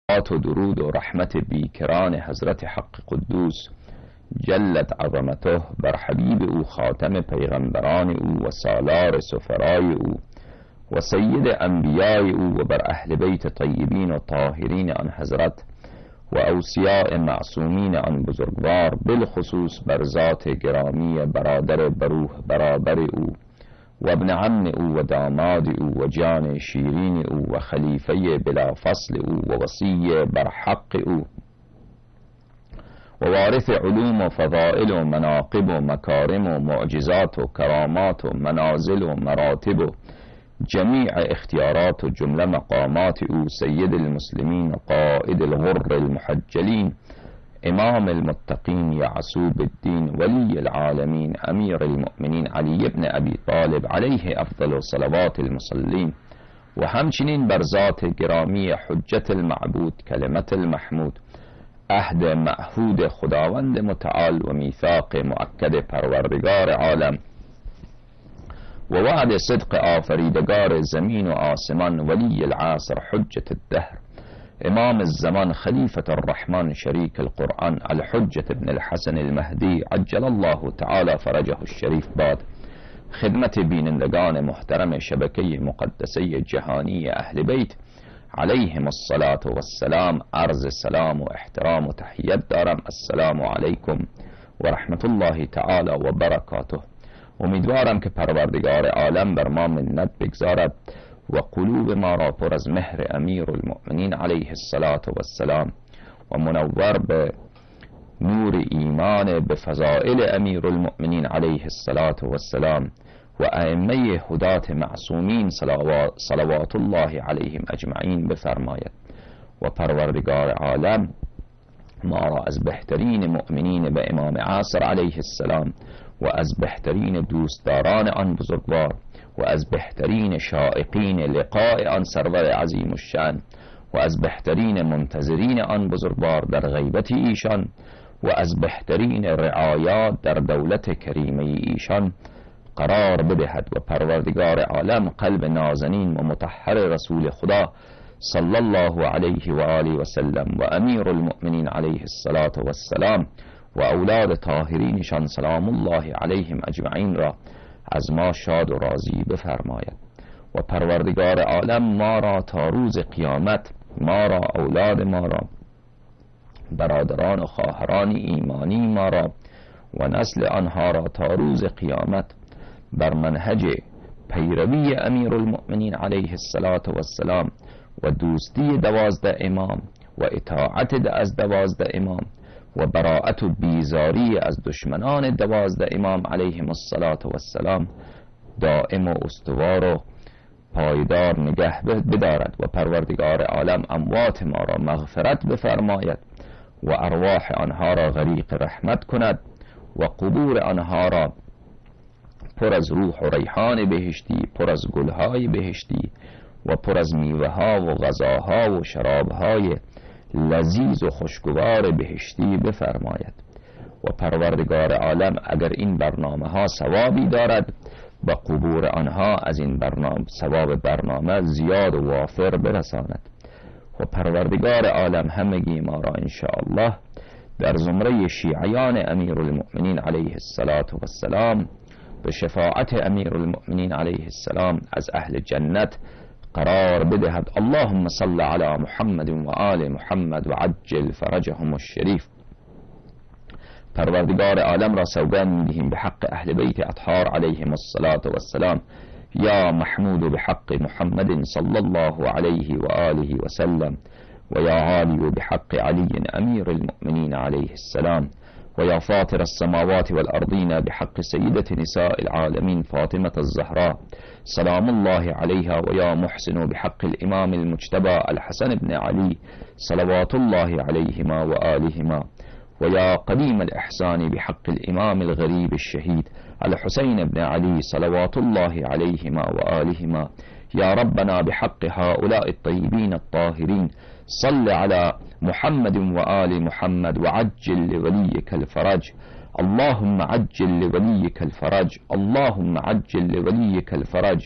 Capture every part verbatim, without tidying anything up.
و درود و رحمت بیکران حضرت حق قدوس جلت عظمته بر حبیب او خاتم پیغمبران او و سالار سفرای او و سید انبیای او و بر اهل بیت طیبین و طاهرین آن حضرت و اوصیاء معصومین آن بزرگوار، بالخصوص بر ذات گرامی برادر بروح برابر او و ابن عم او و داماد او و جان شیرین او و خلیفه بلا فصل او و وصی بر حق او و وارث علوم و فضائل و مناقب و مکارم و معجزات و کرامات و منازل و مراتب و جمیع اختیارات و جمله مقامات او، سید المسلمین قائد الغر المحجلین امام المتقین یعصوب الدین ولی العالمین امیر المؤمنین علی ابن ابی طالب علیه افضل صلوات المصلین و همچنین بر ذات گرامی حجت المعبود کلمت المحمود عهد معهود خداوند متعال و میثاق مؤکد پروردگار عالم و وعد صدق آفریدگار زمین و آسمان ولی العصر حجت الدهر امام الزمان خلیفة الرحمن شریک القرآن الحجة ابن الحسن المهدی عجل الله تعالی فرجه الشریف باد، خدمت بینندگان محترم شبکه مقدسه جهانی اهل بیت علیهم الصلاة والسلام عرض سلام و احترام و تحیت دارم. السلام علیکم و رحمت الله تعالی و برکاته. امیدوارم که پروردگار عالم بر ما منت بگذارد و قلوب ما را پر از مهر امیر المؤمنین علیه الصلاة والسلام و منور به نور ایمان به فضائل امیر المؤمنین علیه الصلاة والسلام و ائمه هدات معصومین صلوات الله علیهم اجمعین بفرماید و پروردگار عالم ما را از بهترین مؤمنین به امام عصر علیه السلام و از بهترین دوستداران آن بزرگوار و از بهترین شائقین لقاء آن سرور عظیم الشأن و از بهترین منتظرین آن بزرگوار در غیبت ایشان و از بهترین رعایات در دولت کریمه ایشان قرار بدهد و پروردگار عالم قلب نازنین و مطهر رسول خدا صلی الله علیه و آله و سلم و امیر المؤمنین علیه الصلاة والسلام و اولاد طاهرینشان سلام الله علیهم اجمعین را از ما شاد و راضی بفرماید و پروردگار عالم ما را تا روز قیامت، ما را اولاد ما را برادران و خواهران ایمانی ما را و نسل آنها را تا روز قیامت بر منهج پیروی امیر المؤمنین علیه الصلاة والسلام و دوستی دوازده امام و اطاعت از دوازده امام و براءت و بیزاری از دشمنان دوازده امام علیهم الصلاة والسلام دائم و استوار و پایدار نگه بدارد و پروردگار عالم اموات ما را مغفرت بفرماید و ارواح آنها را غریق رحمت کند و قبور آنها را پر از روح و ریحان بهشتی، پر از گلهای بهشتی و پر از میوه ها و غذاها و شرابهای لذیذ و خوشگوار بهشتی بفرماید و پروردگار عالم اگر این برنامه ها ثوابی دارد و قبور آنها از این برنامه ثواب برنامه زیاد و وافر برساند و پروردگار عالم همگی ما را انشاءالله در زمره شیعیان امیر المؤمنین علیه الصلاة والسلام به شفاعت امیر المؤمنین علیه السلام از اهل جنت قرار بدهد. اللهم صل علی محمد و آل محمد و عجل فرجهم الشریف. پروردگار عالم را سوگند می‌دهیم به حق اهل بیت اطهار علیهم الصلاة والسلام، یا محمود بحق محمد صلی الله علیه و آله و سلم و یا عالی بحق علی امیر المؤمنین علیه السلام و یا فاطر السماوات والأرضين بحق سيدة نساء العالمين فاطمة الزهراء سلام الله عليها و یا محسن بحق الإمام المجتبى الحسن بن علي صلوات الله عليهما وآلهما و یا قديم الإحسان بحق الإمام الغريب الشهيد الحسين بن علي صلوات الله عليهما وآلهما يا ربنا بحق هؤلاء الطيبين الطاهرين صل على محمد وآل محمد وعجل لوليك الفرج. اللهم عجل لوليك الفرج، اللهم عجل لوليك الفرج،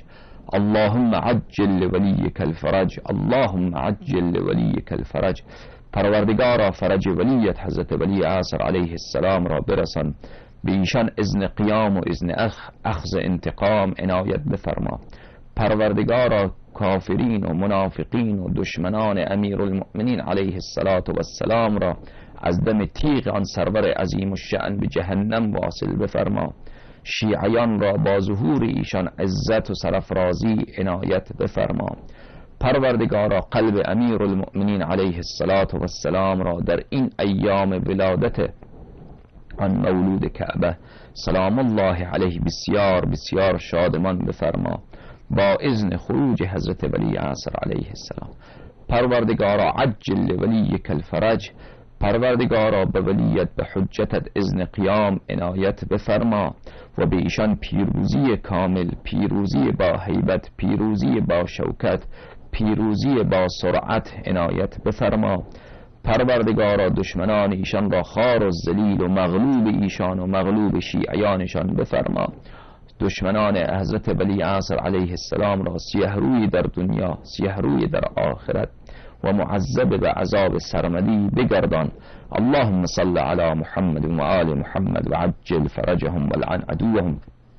اللهم عجل لولیک الفرج، اللهم عجل لولیک الفرج. پروردگارا فرج ولیت حضرت ولی عصر علیه السلام را برسان، به ایشان اذن قیام و اذن اخ اخذ انتقام عنایت بفرما. پروردگارا کافرین و منافقین و دشمنان امیر المؤمنین علیه السلام را از دم تیغ آن سرور عظیم الشأن به جهنم واصل بفرما. شیعیان را با ظهور ایشان عزت و سرفرازی عنایت بفرما. پروردگارا قلب امیر المؤمنین علیه السلام را در این ایام ولادت آن مولود کعبه سلام الله علیه بسیار بسیار شادمان بفرما با اذن خروج حضرت ولی عصر علیه السلام. پروردگارا عجل ولیک الفرج، پروردگارا به ولیت به حجتت اذن قیام عنایت بفرما و به ایشان پیروزی کامل، پیروزی با هیبت، پیروزی با شوکت، پیروزی با سرعت عنایت بفرما. پروردگارا دشمنان ایشان را خار و ذلیل و مغلوب ایشان و مغلوب شیعیانشان بفرما. دشمنان حضرت ولی عصر علیه السلام را سیه روی در دنیا، سیه روی در آخرت و معذب به عذاب سرمدی بگردان. اللهم صل علی محمد و آل محمد و عجل فرجهم و لعن عدوهم.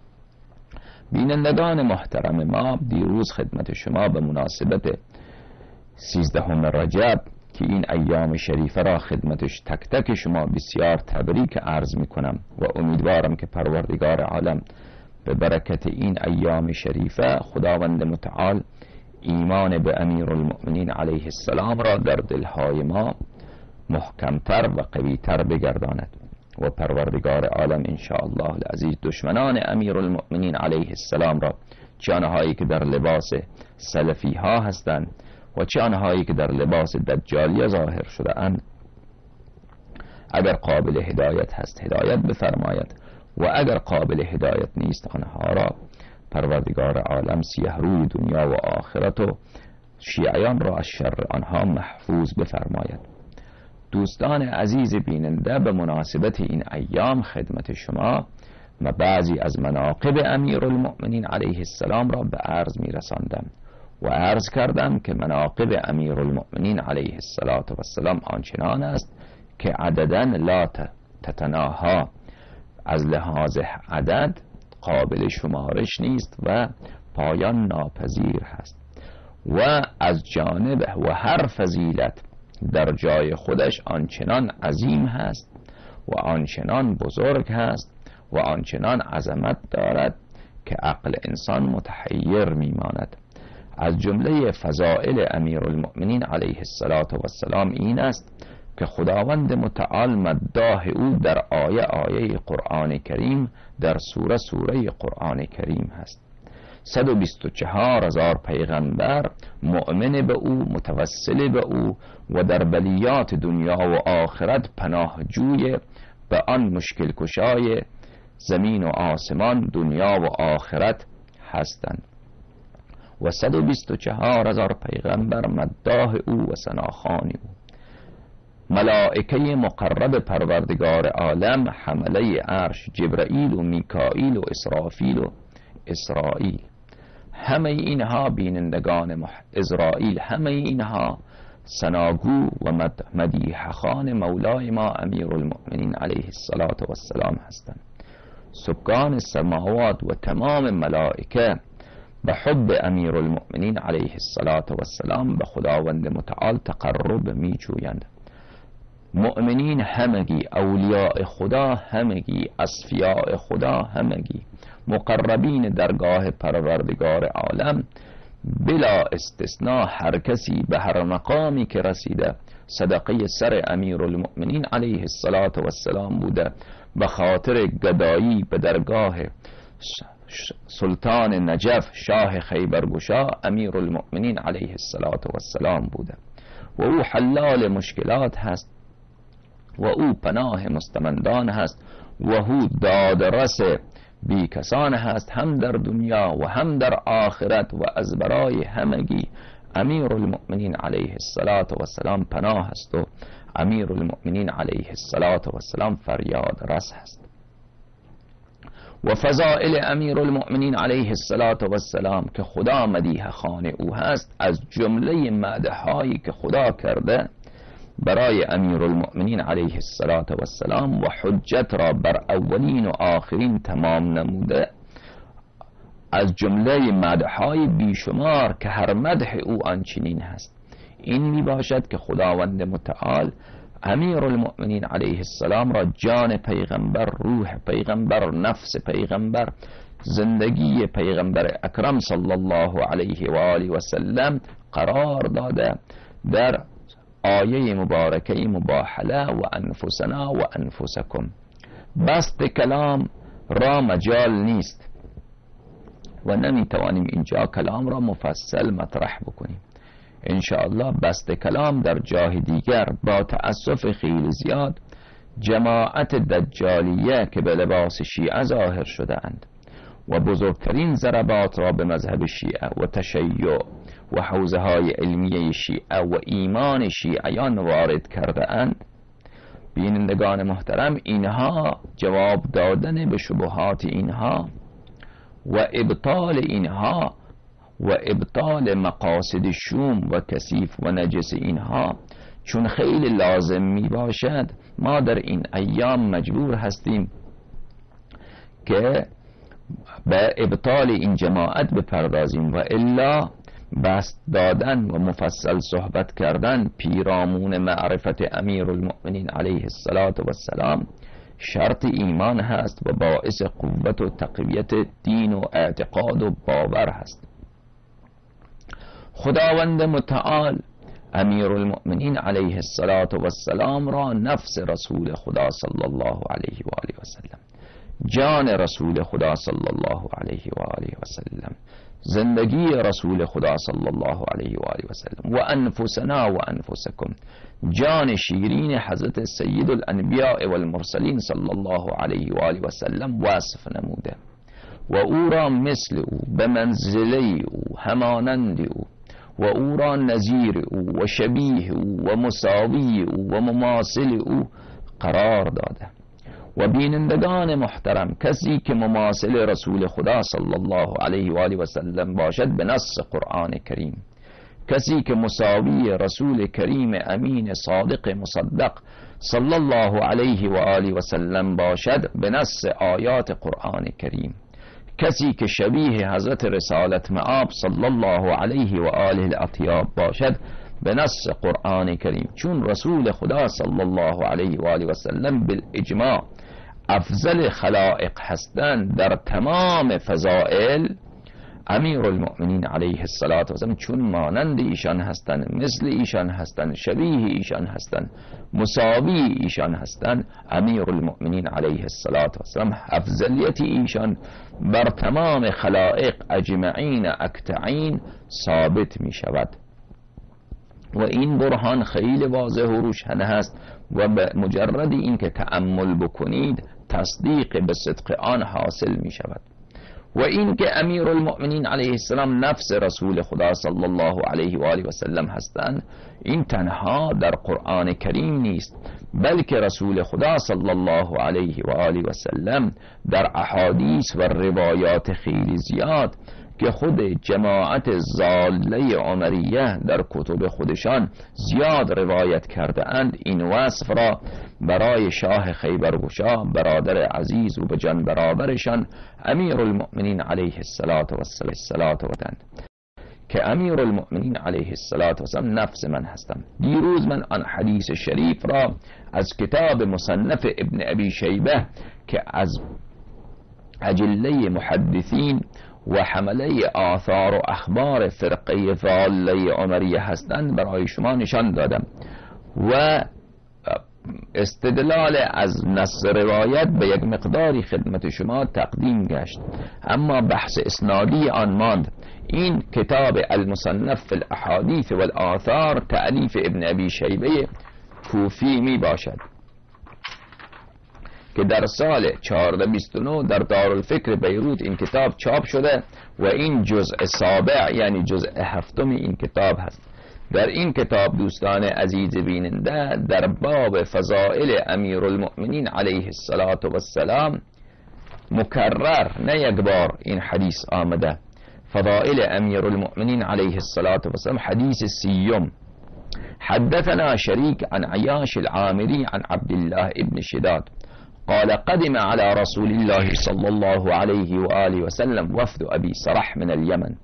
بینندگان محترم ما، دیروز خدمت شما به مناسبت سیزدهم رجب که این ایام شریفه را خدمتش تک تک شما بسیار تبریک عرض می کنم و امیدوارم که پروردگار عالم به برکت این ایام شریفه خداوند متعال ایمان به امیر المؤمنین علیه السلام را در دلهای ما محکمتر و قویتر بگرداند و پروردگار عالم انشاءالله العزیز دشمنان امیر المؤمنین علیه السلام را، چه آنهایی که در لباس سلفی ها هستند و چه آنهایی که در لباس دجالی ظاهر شده اند، اگر قابل هدایت هست هدایت بفرماید و اگر قابل هدایت نیست آنها را پروردگار عالم سیه روی دنیا و آخرت و شیعیان را از شر آنها محفوظ بفرماید. دوستان عزیز بیننده، به مناسبت این ایام خدمت شما و بعضی از مناقب امیر المؤمنین علیه السلام را به عرض می رساندم و عرض کردم که مناقب امیر المؤمنین علیه السلام آنچنان است که عدداً لا تتناها، از لحاظ عدد قابل شمارش نیست و پایان ناپذیر هست و از جانب و هر فضیلت در جای خودش آنچنان عظیم هست و آنچنان بزرگ هست و آنچنان عظمت دارد که عقل انسان متحیر میماند. از جمله فضائل امیر المؤمنین علیه السلام این است که خداوند متعال مداح او در آیه آیه قرآن کریم در سوره سوره قرآن کریم هست. صد و بیست و چهار هزار پیغمبر مؤمن به او، متوسل به او و در بلیات دنیا و آخرت پناهجوی به آن مشکل کشای زمین و آسمان دنیا و آخرت هستند و صد و بیست و چهار هزار پیغمبر مداح او و ثناخوان او. ملائکه مقرب پروردگار عالم، حمله عرش جبرائیل و میکائیل و اسرافیل و اسرائیل، همه اینها بینندگان مح... اسرائیل همه اینها ثناگو و مدیح خان مولای ما امیر المؤمنین علیه السلام هستند. سکان سماوات و تمام ملائکه به حب امیر المؤمنین علیه السلام به خداوند متعال تقرب می جویند. مؤمنین همگی، اولیاء خدا همگی، اصفیاء خدا همگی، مقربین درگاه پروردگار عالم بلا استثناء، هر کسی به هر مقامی که رسیده صدقه سر امیر المؤمنین علیه السلام بوده به خاطر گدایی به درگاه سلطان نجف شاه خیبرگشا امیر المؤمنین علیه السلام بوده و او حلال مشکلات هست و او پناه مستمندان هست و او دادرس بی کسان هست، هم در دنیا و هم در آخرت و از برای همگی امیر المؤمنین علیه السلام پناه هست و امیر المؤمنین علیه السلام فریاد رس هست و فضائل امیر المؤمنین علیه السلام که خدا مدیح خوان او هست، از جمله مدح هایی که خدا کرده برای امیر المؤمنین علیه السلام و حجت را بر اولین و آخرین تمام نموده، از جمله مدح های بیشمار که هر مدح او آنچنین هست، این می باشد که خداوند متعال امیر المؤمنین علیه السلام را جان پیغمبر، روح پیغمبر، نفس پیغمبر، زندگی پیغمبر اکرم صلی الله علیه و آله و سلم قرار داده در آیه مبارکه مباحله و انفسنا و انفسکم. بست کلام را مجال نیست و نمی توانیم اینجا کلام را مفصل مطرح بکنیم. انشاءالله بست کلام در جای دیگر. با تأسف خیلی زیاد جماعت دجالیه که به لباس شیعه ظاهر شده اند و بزرگترین ضربات را به مذهب شیعه و تشیع و حوزه های علمیه شیعه و ایمان شیعیان وارد کرده اند، بینندگان محترم، اینها جواب دادن به شبهات اینها و ابطال اینها و ابطال مقاصد شوم و کثیف و نجس اینها چون خیلی لازم می باشد، ما در این ایام مجبور هستیم که به ابطال این جماعت بپردازیم و الا بست دادن و مفصل صحبت کردن پیرامون معرفت امیر المؤمنین علیه السلام شرط ایمان هست و باعث قوت و تقویت دین و اعتقاد و باور هست. خداوند متعال امیر المؤمنین علیه السلام را نفس رسول خدا صلی الله علیه و آله و سلم، جان رسول خدا صلی الله علیه و آله و سلم، زندگی رسول خدا صلی الله علیه و آله و سلم و انفسنا و انفسکم، جان شیرین حضرت سید الانبیاء والمرسلین صلی الله علیه و آله و سلم وصف نموده و او را مثل او، به منزله او، همانند او و او را نظیر او و شبیه او و مساوی او و مماثل او قرار داده. و بینندگان محترم، کسی که مماثل رسول خدا صلی الله علیه و آله و سلم باشد به نص قرآن کریم، کسی که مساوی رسول کریم امین صادق مصدق صلی الله علیه و آله و سلم باشد به نص آیات قرآن کریم، کسی که شبیه حضرت رسالت مآب صلی الله علیه و آله الاطیاب باشد به نص قرآن کریم، چون رسول خدا صلی الله علیه و آله و سلم بالاجماع افضل خلائق هستند در تمام فضائل، امیر المؤمنین علیه السلام چون مانند ایشان هستند، مثل ایشان هستند، شبیه ایشان هستند، مساوی ایشان هستند، امیر المؤمنین علیه السلام افضلیت ایشان بر تمام خلائق اجمعین اکتعین ثابت می شود و این برهان خیلی واضح و روشن هست و به مجرد این که تأمل بکنید تصدیق به صدق آن حاصل می شود. و این که امیر المؤمنین علیه السلام نفس رسول خدا صلی الله علیه و آله و سلم هستند، این تنها در قرآن کریم نیست، بلکه رسول خدا صلی الله علیه و آله و سلم در احادیث و روایات خیلی زیاد که خود جماعت ضاله عمریه در کتب خودشان زیاد روایت کرده اند، این وصف را برای شاه خیبرگشا برادر عزیز و به جان برابرشان امیر المؤمنین علیه السلام دادند که امیر المؤمنین علیه السلام نفس من هستم. دیروز من آن حدیث شریف را از کتاب مصنف ابن ابی شیبه که از اجله محدثین و حمله آثار و اخبار فرقه ضاله عمریه هستند برای شما نشان دادم و استدلال از نص روایت به یک مقداری خدمت شما تقدیم گشت، اما بحث اسنادی آن ماند. این کتاب المصنف فی الاحادیث والآثار تألیف ابن ابی شیبه کوفی می باشد که در سال چهارصد و بیست و نه در دارالفکر بیروت این کتاب چاپ شده و این جزء سابع یعنی جزء هفتم این کتاب هست. در این کتاب دوستان عزیز بیننده در باب فضائل امیر المؤمنین علیه السلام مکرر نه یک بار این حدیث آمده. فضائل امیر المؤمنین علیه الصلاة والسلام حدیث سیوم. حدثنا شریک عن عیاش العامری عن عبد الله ابن شداد قال قدم على رسول الله صلى الله عليه وآله وسلم وفد أبي صرح من اليمن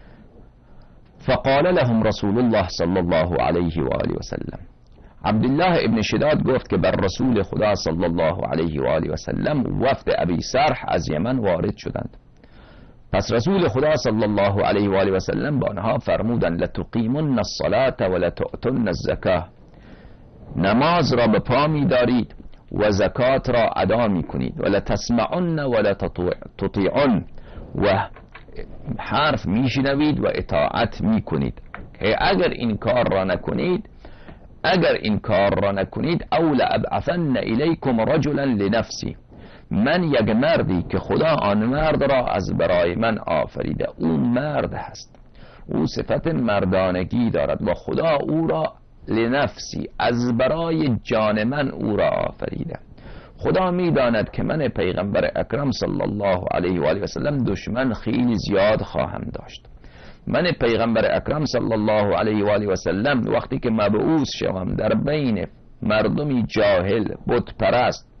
فقال لهم رسول الله صلى الله عليه وآله وسلم. عبد الله ابن شداد گفت که بر رسول خدا صلی الله علیه و آله و سلم وفد ابی سرح از یمن وارد شدند. پس رسول خدا صلی الله علیه و آله و سلم با آنها فرمودند لتقیمن الصلاة و لتؤتن الزکاه، نماز را به پا می دارید و زکات را ادا می کنید، و لتسمعن و لتطیعن، و حرف می شنوید و اطاعت می کنید. اگر این کار را نکنید اگر این کار را نکنید او لابعثن الیکم رجلا لنفسی، من یک مردی که خدا آن مرد را از برای من آفریده، او مرد هست، او صفت مردانگی دارد و خدا او را لنفسی از برای جان من او را آفریده. خدا میداند که من پیغمبر اکرم صلی الله علیه و آله و سلم دشمن خیلی زیاد خواهم داشت. من پیغمبر اکرم صلی الله علیه و آله و سلم وقتی که مبعوث شوم در بین مردمی جاهل، بت پرست،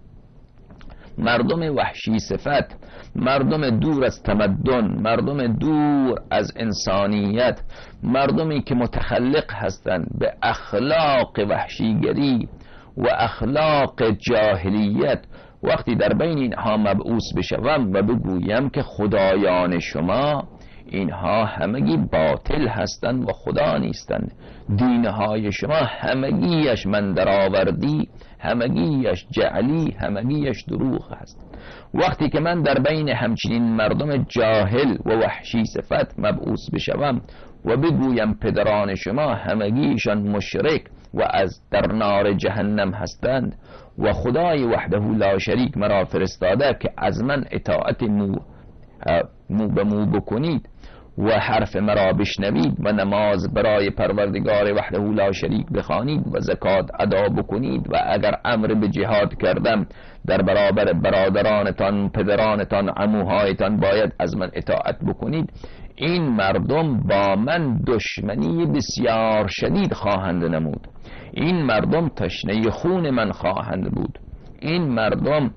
مردم وحشی صفت، مردم دور از تمدن، مردم دور از انسانیت، مردمی که متخلق هستند به اخلاق وحشیگری و اخلاق جاهلیت، وقتی در بین اینها مبعوث بشوم و بگویم که خدایان شما اینها همگی باطل هستند و خدا نیستند، دینهای شما همگیش من درآوردی، همگیش جعلی، همگیش دروغ هست. وقتی که من در بین همچنین مردم جاهل و وحشی صفت مبعوث بشوم و بگویم پدران شما همگیشان مشرک و از در نار جهنم هستند و خدای وحده لا شریک مرا فرستاده که از من اطاعت مو, مو به مو بکنید و حرف مرا بشنوید و نماز برای پروردگار وحده لا شریک بخوانید و زکات ادا بکنید و اگر امر به جهاد کردم در برابر برادرانتان، پدرانتان، عموهایتان باید از من اطاعت بکنید، این مردم با من دشمنی بسیار شدید خواهند نمود، این مردم تشنه خون من خواهند بود، این مردم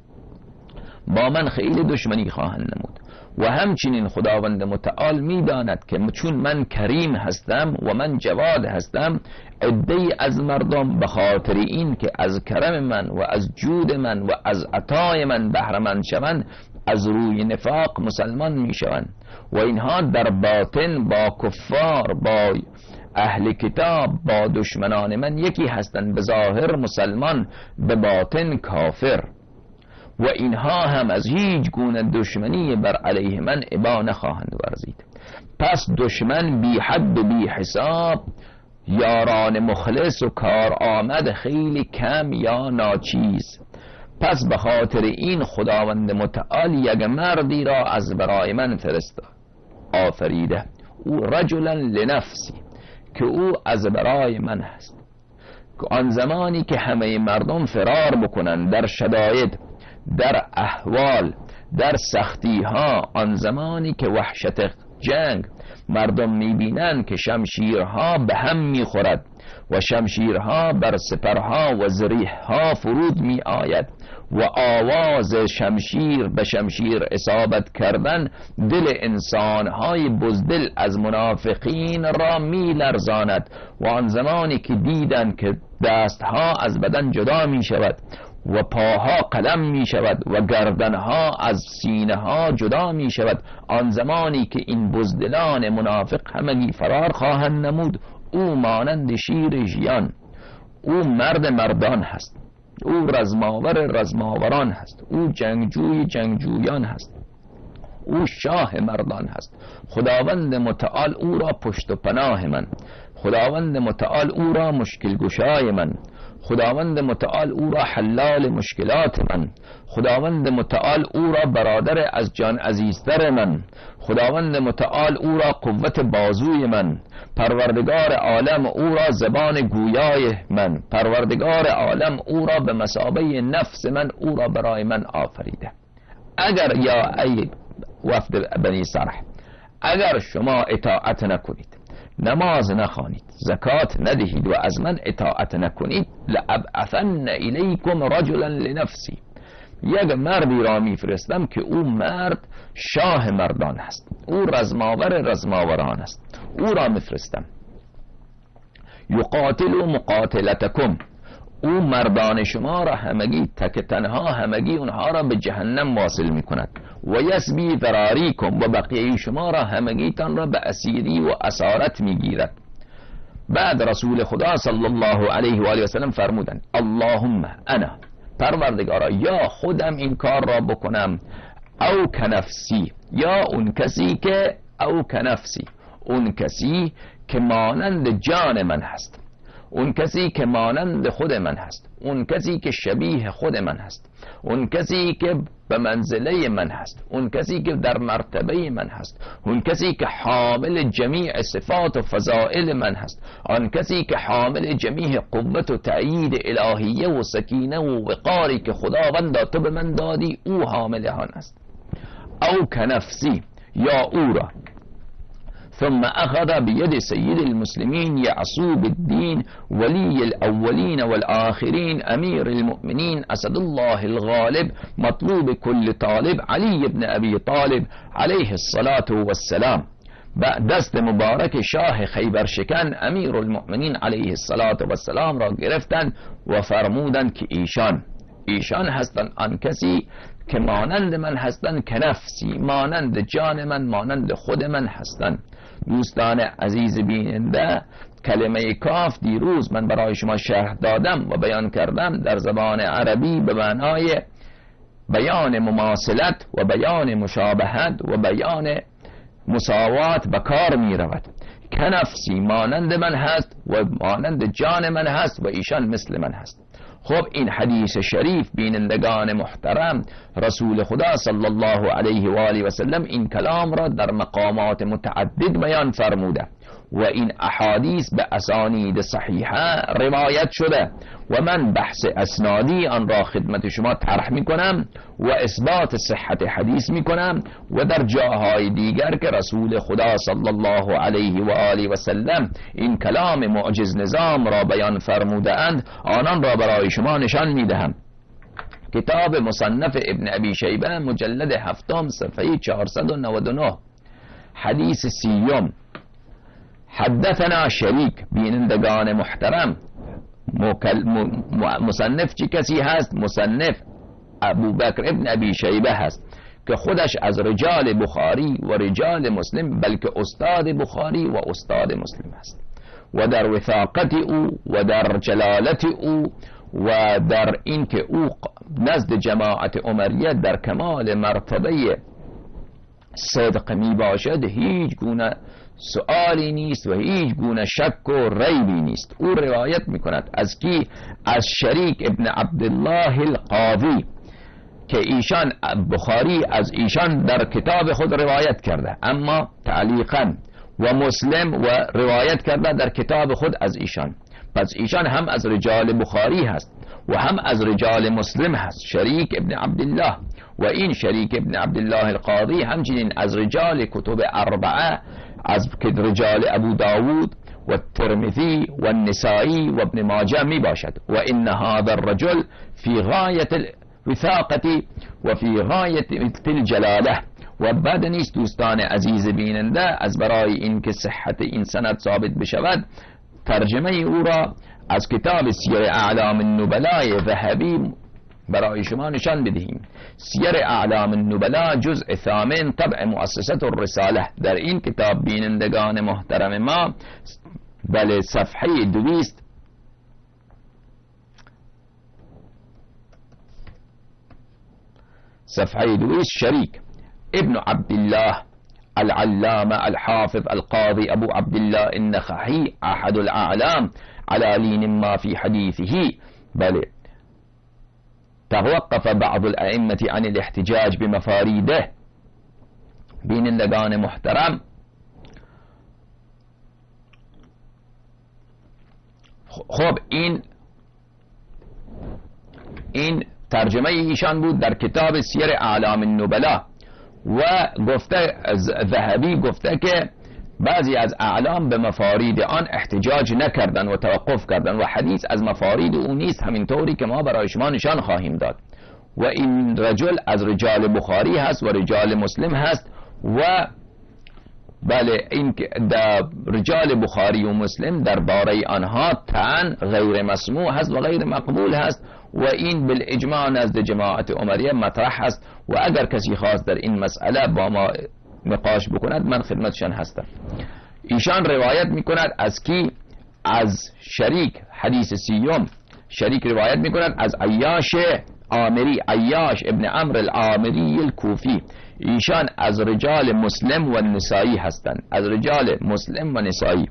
با من خیلی دشمنی خواهند نمود. و همچنین خداوند متعال میداند که چون من کریم هستم و من جواد هستم، عده‌ای از مردم به خاطر این که از کرم من و از جود من و از عطای من بهره مند شوند از روی نفاق مسلمان میشوند و اینها در باطن با کفار، با اهل کتاب، با دشمنان من یکی هستند، به ظاهر مسلمان، به باطن کافر، و اینها هم از هیچ گونه دشمنی بر علیه من ابا نخواهند ورزید. پس دشمن بی حد و بی حساب، یاران مخلص و کار آمد خیلی کم یا ناچیز. پس به خاطر این خداوند متعال یک مردی را از برای من فرستاد، آفریده، او رجلا لنفسی، که او از برای من هست، که آن زمانی که همه مردم فرار بکنن در شدائد، در احوال، در سختی ها، آن زمانی که وحشت جنگ مردم میبینن که شمشیرها به هم میخورد و شمشیرها بر سپرها و زریحها فرود می آید و آواز شمشیر به شمشیر اصابت کردن دل انسانهای بزدل از منافقین را می لرزاند و آن زمانی که دیدن که دستها از بدن جدا می شود و پاها قلم می شود و گردنها از سینه ها جدا می شود، آن زمانی که این بزدلان منافق همگی فرار خواهند نمود، او مانند شیر ژیان، او مرد مردان هست، او رزماور رزماوران هست، او جنگجوی جنگجویان هست، او شاه مردان هست. خداوند متعال او را پشت و پناه من، خداوند متعال او را مشکل گشای من، خداوند متعال او را حلال مشکلات من، خداوند متعال او را برادر از جان عزیزتر من، خداوند متعال او را قوت بازوی من، پروردگار عالم او را زبان گویای من، پروردگار عالم او را به مثابه نفس من، او را برای من آفریده. اگر یا ای وفد بنی سرح، اگر شما اطاعت نکنید، نماز نخوانید، زکات ندهید و از من اطاعت نکنید، لأبعثن الیکم رجلا لنفسی، یک مردی را میفرستم که او مرد شاه مردان است، او رزماور رزماوران است، او را میفرستم. یقاتل مقاتلتکم، او مردان شما را همگی تک تنها همگی اونها را به جهنم واصل می کند. و یسبی ذراریکم، و بقیه شما را همگی تان را به اسیری و اسارت می گیرد. بعد رسول خدا صلی الله علیه و آله و سلم فرمودند اللهم انا، پروردگارا یا خودم این کار را بکنم، او کنفسی، یا اون کسی که او کنفسی، اون کسی که مانند جان من هست، اون کسی که مانند خود من هست، اون کسی که شبیه خود من هست، اون کسی که به منزله من هست، اون کسی که در مرتبه من هست، اون کسی که حامل جمیع صفات و فضائل من هست، آن کسی که حامل جمیع قوت و تأیید الهیه و سکینه و وقاری که خداوند تو به من دادی، او حامل آن است. او کنفسی، یا او را. ثم اخذ بيد سيد المسلمين يعصوب الدين ولي الاولين والاخرين امير المؤمنين اسد الله الغالب مطلوب كل طالب علي بن ابي طالب عليه الصلاة والسلام، دست مبارک شاه خیبر شکن امیر المؤمنین علیه الصلاة والسلام را گرفتند و فرمودند که ایشان ایشان هستند آن کسی که مانند من هستند، که نفسی، مانند جان من، مانند خود من هستند. دوستان عزیز بیننده، کلمه کاف دیروز من برای شما شرح دادم و بیان کردم، در زبان عربی به معنای بیان مماثلت و بیان مشابهت و بیان مساوات به کار می رود. که نفسی، مانند من هست و مانند جان من هست و ایشان مثل من هست. خب این حدیث شریف بینندگان محترم، رسول خدا صلی الله علیه و آله و سلم این کلام را در مقامات متعدد بیان فرموده و این احادیث به اسانید صحیحه روایت شده و من بحث اسنادی آن را خدمت شما طرح می کنم و اثبات صحت حدیث می کنم و در جاهای دیگر که رسول خدا صلی الله علیه و آله و سلم این کلام معجز نظام را بیان فرموده اند آنان را برای شما نشان می دهم. کتاب مصنف ابن ابی شیبه مجلد هفتم صفحه چهارصد و نود و نه، حدیث سیوم. حدثنا شریک، بینندگان محترم، مصنف چی کسی هست؟ مصنف ابو بکر ابن ابی شیبه هست که خودش از رجال بخاری و رجال مسلم، بلکه استاد بخاری و استاد مسلم هست و در وثاقت او و در جلالت او و در این که او نزد جماعت عمریه در کمال مرتبه صدق می باشد، هیچ گونه سؤالی نیست و هیچ گونه شک و ریبی نیست. او روایت می کند از کی؟ از شریک ابن عبدالله القاضی که ایشان بخاری از ایشان در کتاب خود روایت کرده اما تعلیقا، و مسلم و روایت کرده در کتاب خود از ایشان. پس ایشان هم از رجال بخاری هست و هم از رجال مسلم هست، شریک ابن عبدالله. و این شریک ابن عبدالله القاضی همچنین از رجال کتب اربعه، از رجال ابو داود و الترمذی و النسائی و ابن ماجه می باشد. و ان هذا الرجل فی غایت الوثاقه و فی غایت الجلاله. و بعد نیست دوستان عزیز بیننده، از برای این که صحت این سند ثابت بشود، ترجمه او را از کتاب سیر اعلام النبلاء ذهبی برای شما نشان بدهیم. سیر اعلام النبلاء جزء ثامن طبع مؤسسه الرساله، در این کتاب بینندگان محترم ما بله صفحه دویست صفحه دویست شریک ابن عبدالله العلامة الحافظ القاضي أبو عبد الله النخعي أحد الأعلام على لين ما في حديثه، بل توقف بعض الأئمة عن الاحتجاج بمفاريده. بینندگان محترم، خب این این ترجمه ایشان بود در کتاب سیر اعلام النبلا و گفته ذهبی گفته که بعضی از اعلام به مفارید آن احتجاج نکردن و توقف کردن و حدیث از مفارید او نیست، همینطوری که ما برای شما نشان خواهیم داد. و این رجل از رجال بخاری هست و رجال مسلم هست و بله این در رجال بخاری و مسلم درباره آنها طعن غیر مسموع هست و غیر مقبول هست و این بالاجماع نزد جماعت عمریه مطرح هست و اگر کسی خواست در این مسئله با ما نقاش بکند من خدمتشان هستم. ایشان روایت میکند از کی؟ از شریک، حدیث سیوم. شریک روایت میکند از عیاش عامری، عیاش ابن عمرو العامری الکوفی. ایشان از رجال مسلم و نسائی هستند، از رجال مسلم و نسائی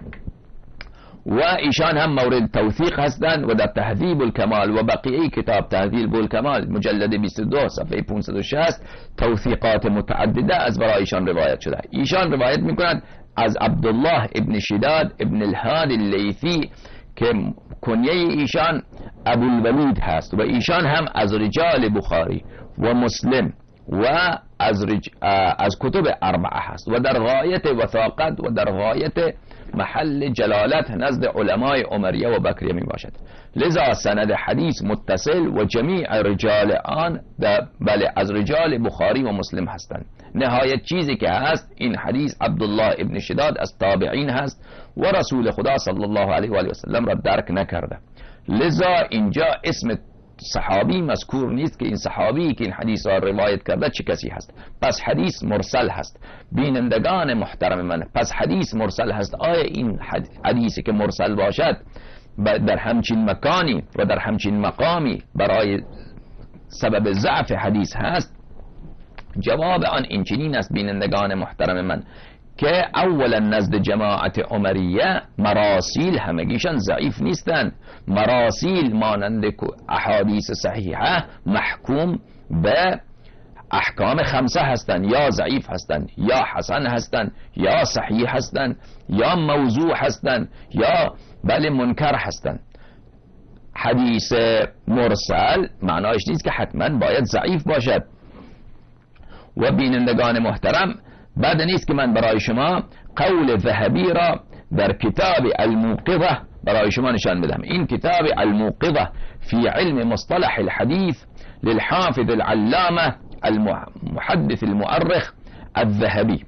و ایشان هم مورد توثیق هستند و در تهذیب الکمال و بقیه کتاب تهذیب الکمال مجلد بیست و دو صفحه پانصد و شصت توثیقات متعدده از برای ایشان روایت شده. ایشان روایت میکنند از عبدالله ابن شداد ابن الهاد اللیثی که کنیه ایشان ابو الولید هست و ایشان هم از رجال بخاری و مسلم و از, رج... از کتب اربعه هست و در غایت وثاقت و در غایت محل جلالت نزد علمای عمریه و بکریه می باشد. لذا سند حدیث متصل و جمیع رجال آن بله از رجال بخاری و مسلم هستند. نهایت چیزی که هست این حدیث عبدالله ابن شداد از تابعین هست و رسول خدا صلی الله علیه و آله و سلم را درک نکرده. لذا اینجا اسم صحابی مذکور نیست که این صحابی که این حدیث را روایت کرده چه کسی هست. پس حدیث مرسل هست. بینندگان محترم من، پس حدیث مرسل هست. آیا این حدیثی که مرسل باشد در همچین مکانی و در همچین مقامی برای سبب ضعف حدیث هست؟ جواب آن این چنین است بینندگان محترم من که اولا نزد جماعت عمریه مراسیل همگیشان ضعیف نیستند. مراسیل مانند احادیث صحیحه محکوم به احکام خمسه هستند، یا ضعیف هستند یا حسن هستند یا صحیح هستند یا موضوع هستند یا بله منکر هستند. حدیث مرسل معنایش نیست که حتما باید ضعیف باشد. و بینندگان محترم بعد نیست که من برای شما قول ذهبی را در کتاب الموقظه برای شما نشان بدم. این کتاب الموقظه فی علم مصطلح الحديث للحافظ العلامه المحدث المؤرخ الذهبی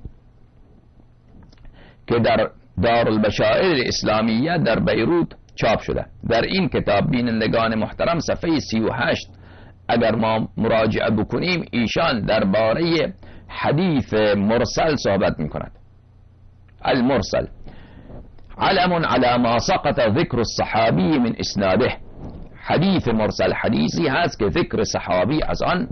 که در دار البشائر الاسلامیه در بیروت چاپ شده. در این کتاب بینندگان محترم صفحه سی و هشت اگر ما مراجعه بکنیم ایشان درباره حدیث مرسل صحبت می کند. المرسل علم على ما سقط ذکر الصحابی من اسناده. حدیث مرسل حدیثی هست که ذکر صحابی از آن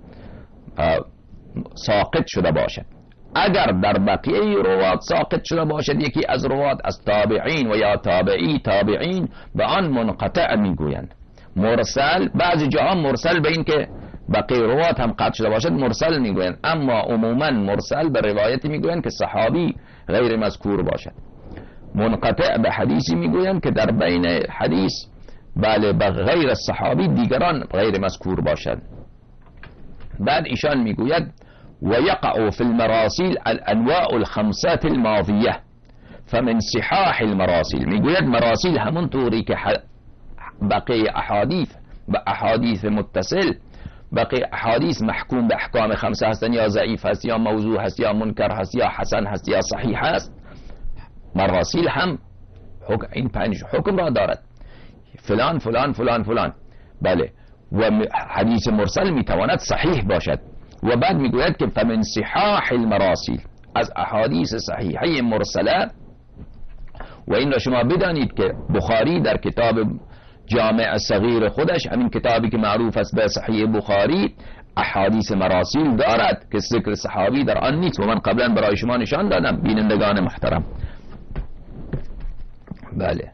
ساقط شده باشد. اگر در بقیه روات ساقط شده باشد یکی از روات از تابعین و یا تابعی تابعین به آن منقطع می گویند. مرسل بعضی جاها مرسل به این که بقیه روات هم قطع شده باشد مرسل میگویند، اما عموما مرسل به روایتی میگویند که صحابی غیر مذکور باشد. منقطع به حدیثی میگویند که در بین حدیث بله به غیر صحابی دیگران غیر مذکور باشد. بعد ایشان میگوید و یقع فی المراسیل الانواع الخمسات الماضیه فمن صحاح المراسیل. میگوید مراسیل همون طوری که بقیه احادیث به احادیث متصل بقیه احادیث محکوم به احکام خمسه هستن، یا ضعیف هست یا موضوع هست یا منکر هست یا حسن هست یا صحیح هست. مراسیل هم این پنج حکم را دارد، فلان فلان فلان فلان. بله و حدیث مرسل میتواند صحیح باشد. و بعد میگوید که فمن صحاح المراسیل از احادیث صحیحه مرسله. و این را شما بدانید که بخاری در کتاب جامع صغیر خودش، همین کتابی که معروف است به صحیح بخاری، احادیث مراسیل دارد که ذکر صحابی در آن نیست و من قبلا برای شما نشان دادم بینندگان محترم. بله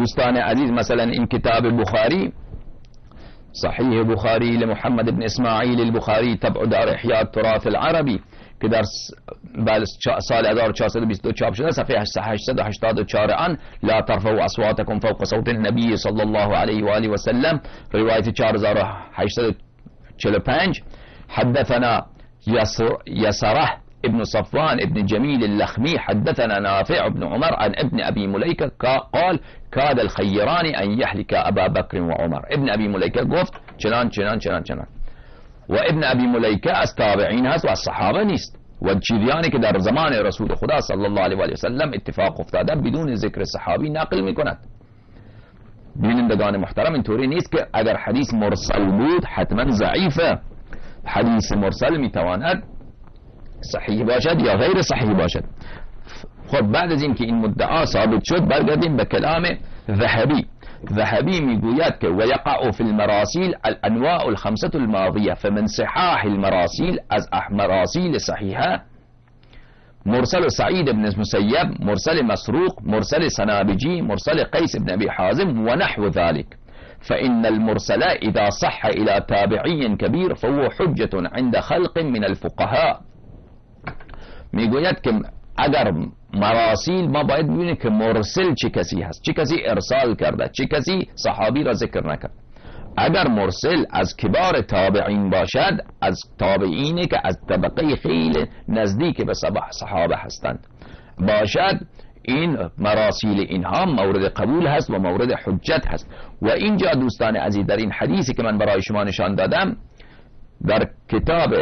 دوستان عزیز مثلا این کتاب بخاری، صحیح بخاری لمحمد بن اسماعیل البخاری تبع دار احیاء التراث العربی که در سال هزار و چهارصد و بیست و دو چاپ شده، صفحه هشتصد و هشتاد و چهار آن لا ترفعوا اصواتكم فوق صوت النبی صلی الله علیه و آله و سلم، روایت چهار هزار و هشتصد و چهل و پنج. حدثنا يسره ابن صفوان ابن جميل اللخمي حدثنا نافع بن عمر عن ابن أبي مليكة قال كاد الخيران أن يهلك أبا بكر وعمر. ابن أبي مليكة گفت چنان چنان چنان چنان. و ابن أبي مليكة از تابعین هست و از صحابه نیست و چیزیانی که در زمان رسول خدا صلی الله علیه و آله و سلم اتفاق افتاده بدون ذکر صحابی نقل میکند. بینندگان محترم اینطوری نیست که اگر حدیث مرسل بود حتما ضعیفه. حدیث مرسل میتواند صحیح باشد یا غیر صحیح باشد. خب بعد از اینکه این مدعا ثابت شد برگردیم به کلام ذهبی. ذهبی میگوید که ويقع في المراسيل الانواع الخمسه الماضيه فمن صحاح المراسيل از مراسيل صحیحه مرسل سعید بن مسیب، مرسل مسروق، مرسل سنابجی، مرسل قیس بن ابي حازم ونحو ذلك. فإن المرسل إذا صح إلى تابعي كبير فهو حجة عند خلق من الفقهاء. میگوید که اگر مراسیل ما باید ببینیم که مرسل چه کسی هست، چه کسی ارسال کرده، چه کسی صحابی را ذکر نکرد. اگر مرسل از کبار تابعین باشد، از تابعینی که از طبقه خیلی نزدیک به صحابه هستند باشد، این مراسیل اینها مورد قبول هست و مورد حجت هست. و اینجا دوستان عزیز در این حدیثی که من برای شما نشان دادم در کتاب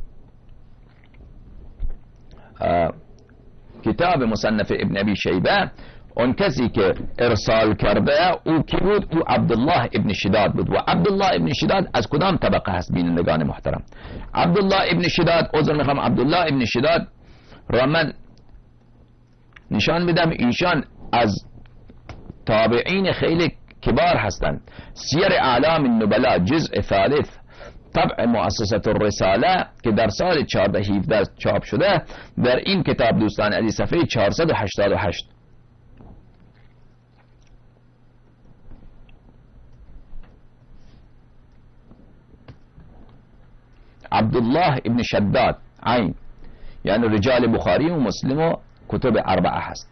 کتاب مصنف ابن ابی شیبه، اون کسی که ارسال کرده او کی بود؟ او عبدالله ابن شداد بود. و عبدالله ابن شداد از کدام طبقه هست بینندگان محترم؟ عبدالله ابن شداد، عذر میخوام، عبدالله ابن شداد را من نشان بدم ایشان از تابعین خیلی کبار هستند. سیر اعلام النبلاء جزء ثالث طبع مؤسسه الرساله که در سال چهارده هفده چاپ شده، در این کتاب دوستان عزیز صفحه چهارصد و هشتاد و هشت عبدالله ابن شداد عین، یعنی رجال بخاری و مسلم و کتب اربعه هست.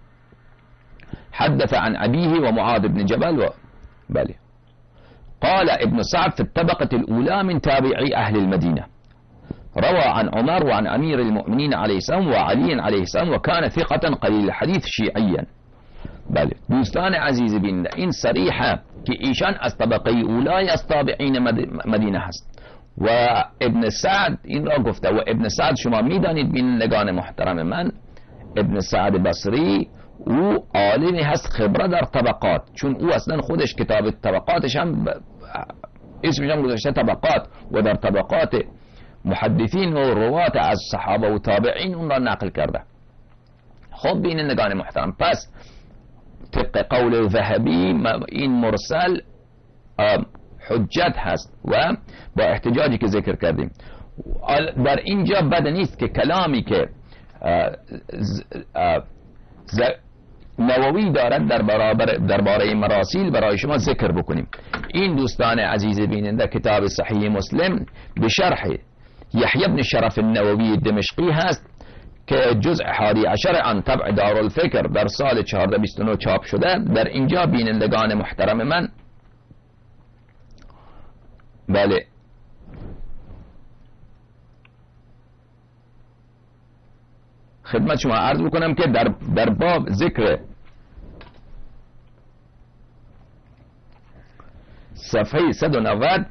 حدث عن ابيه ومعاذ بن جبل و بله. قال ابن سعد في الطبقة الأولى من تابعي أهل المدينة، روى عن عمر وعن أمير المؤمنين عليه السلام وعلي عليه السلام وكان ثقة قليل الحديث شيعيا. بله دوستان عزیز بین این صریحه که ایشان از طبقه اولای از تابعین مدینه هست و ابن سعد این را گفته. و ابن سعد شما میدانید بینندگان محترم من، ابن سعد بصری او عالمی هست خبره در طبقات، چون او اصلا خودش کتاب طبقاتش هم اسمش هم گذاشته طبقات و در طبقات محدثین و روات از صحابه و تابعین اون را نقل کرده. خب بینندگان محترم، پس طبق قول ذهبی این مرسل حجت هست و با احتجاجی که ذکر کردیم. در اینجا بد نیست که کلامی که نووی دارد در برابر درباره مراسیل برای شما ذکر بکنیم. این دوستان عزیز بیننده کتاب صحیح مسلم به شرح یحیی بن شرف النووی دمشقی هست که جزء حادی عشر عن طبع دارالفکر در سال چهارصد و بیست و نه چاپ شده. در اینجا بینندگان محترم من بله خدمت شما عرض بکنم که در در باب ذکر صفحه صد و نود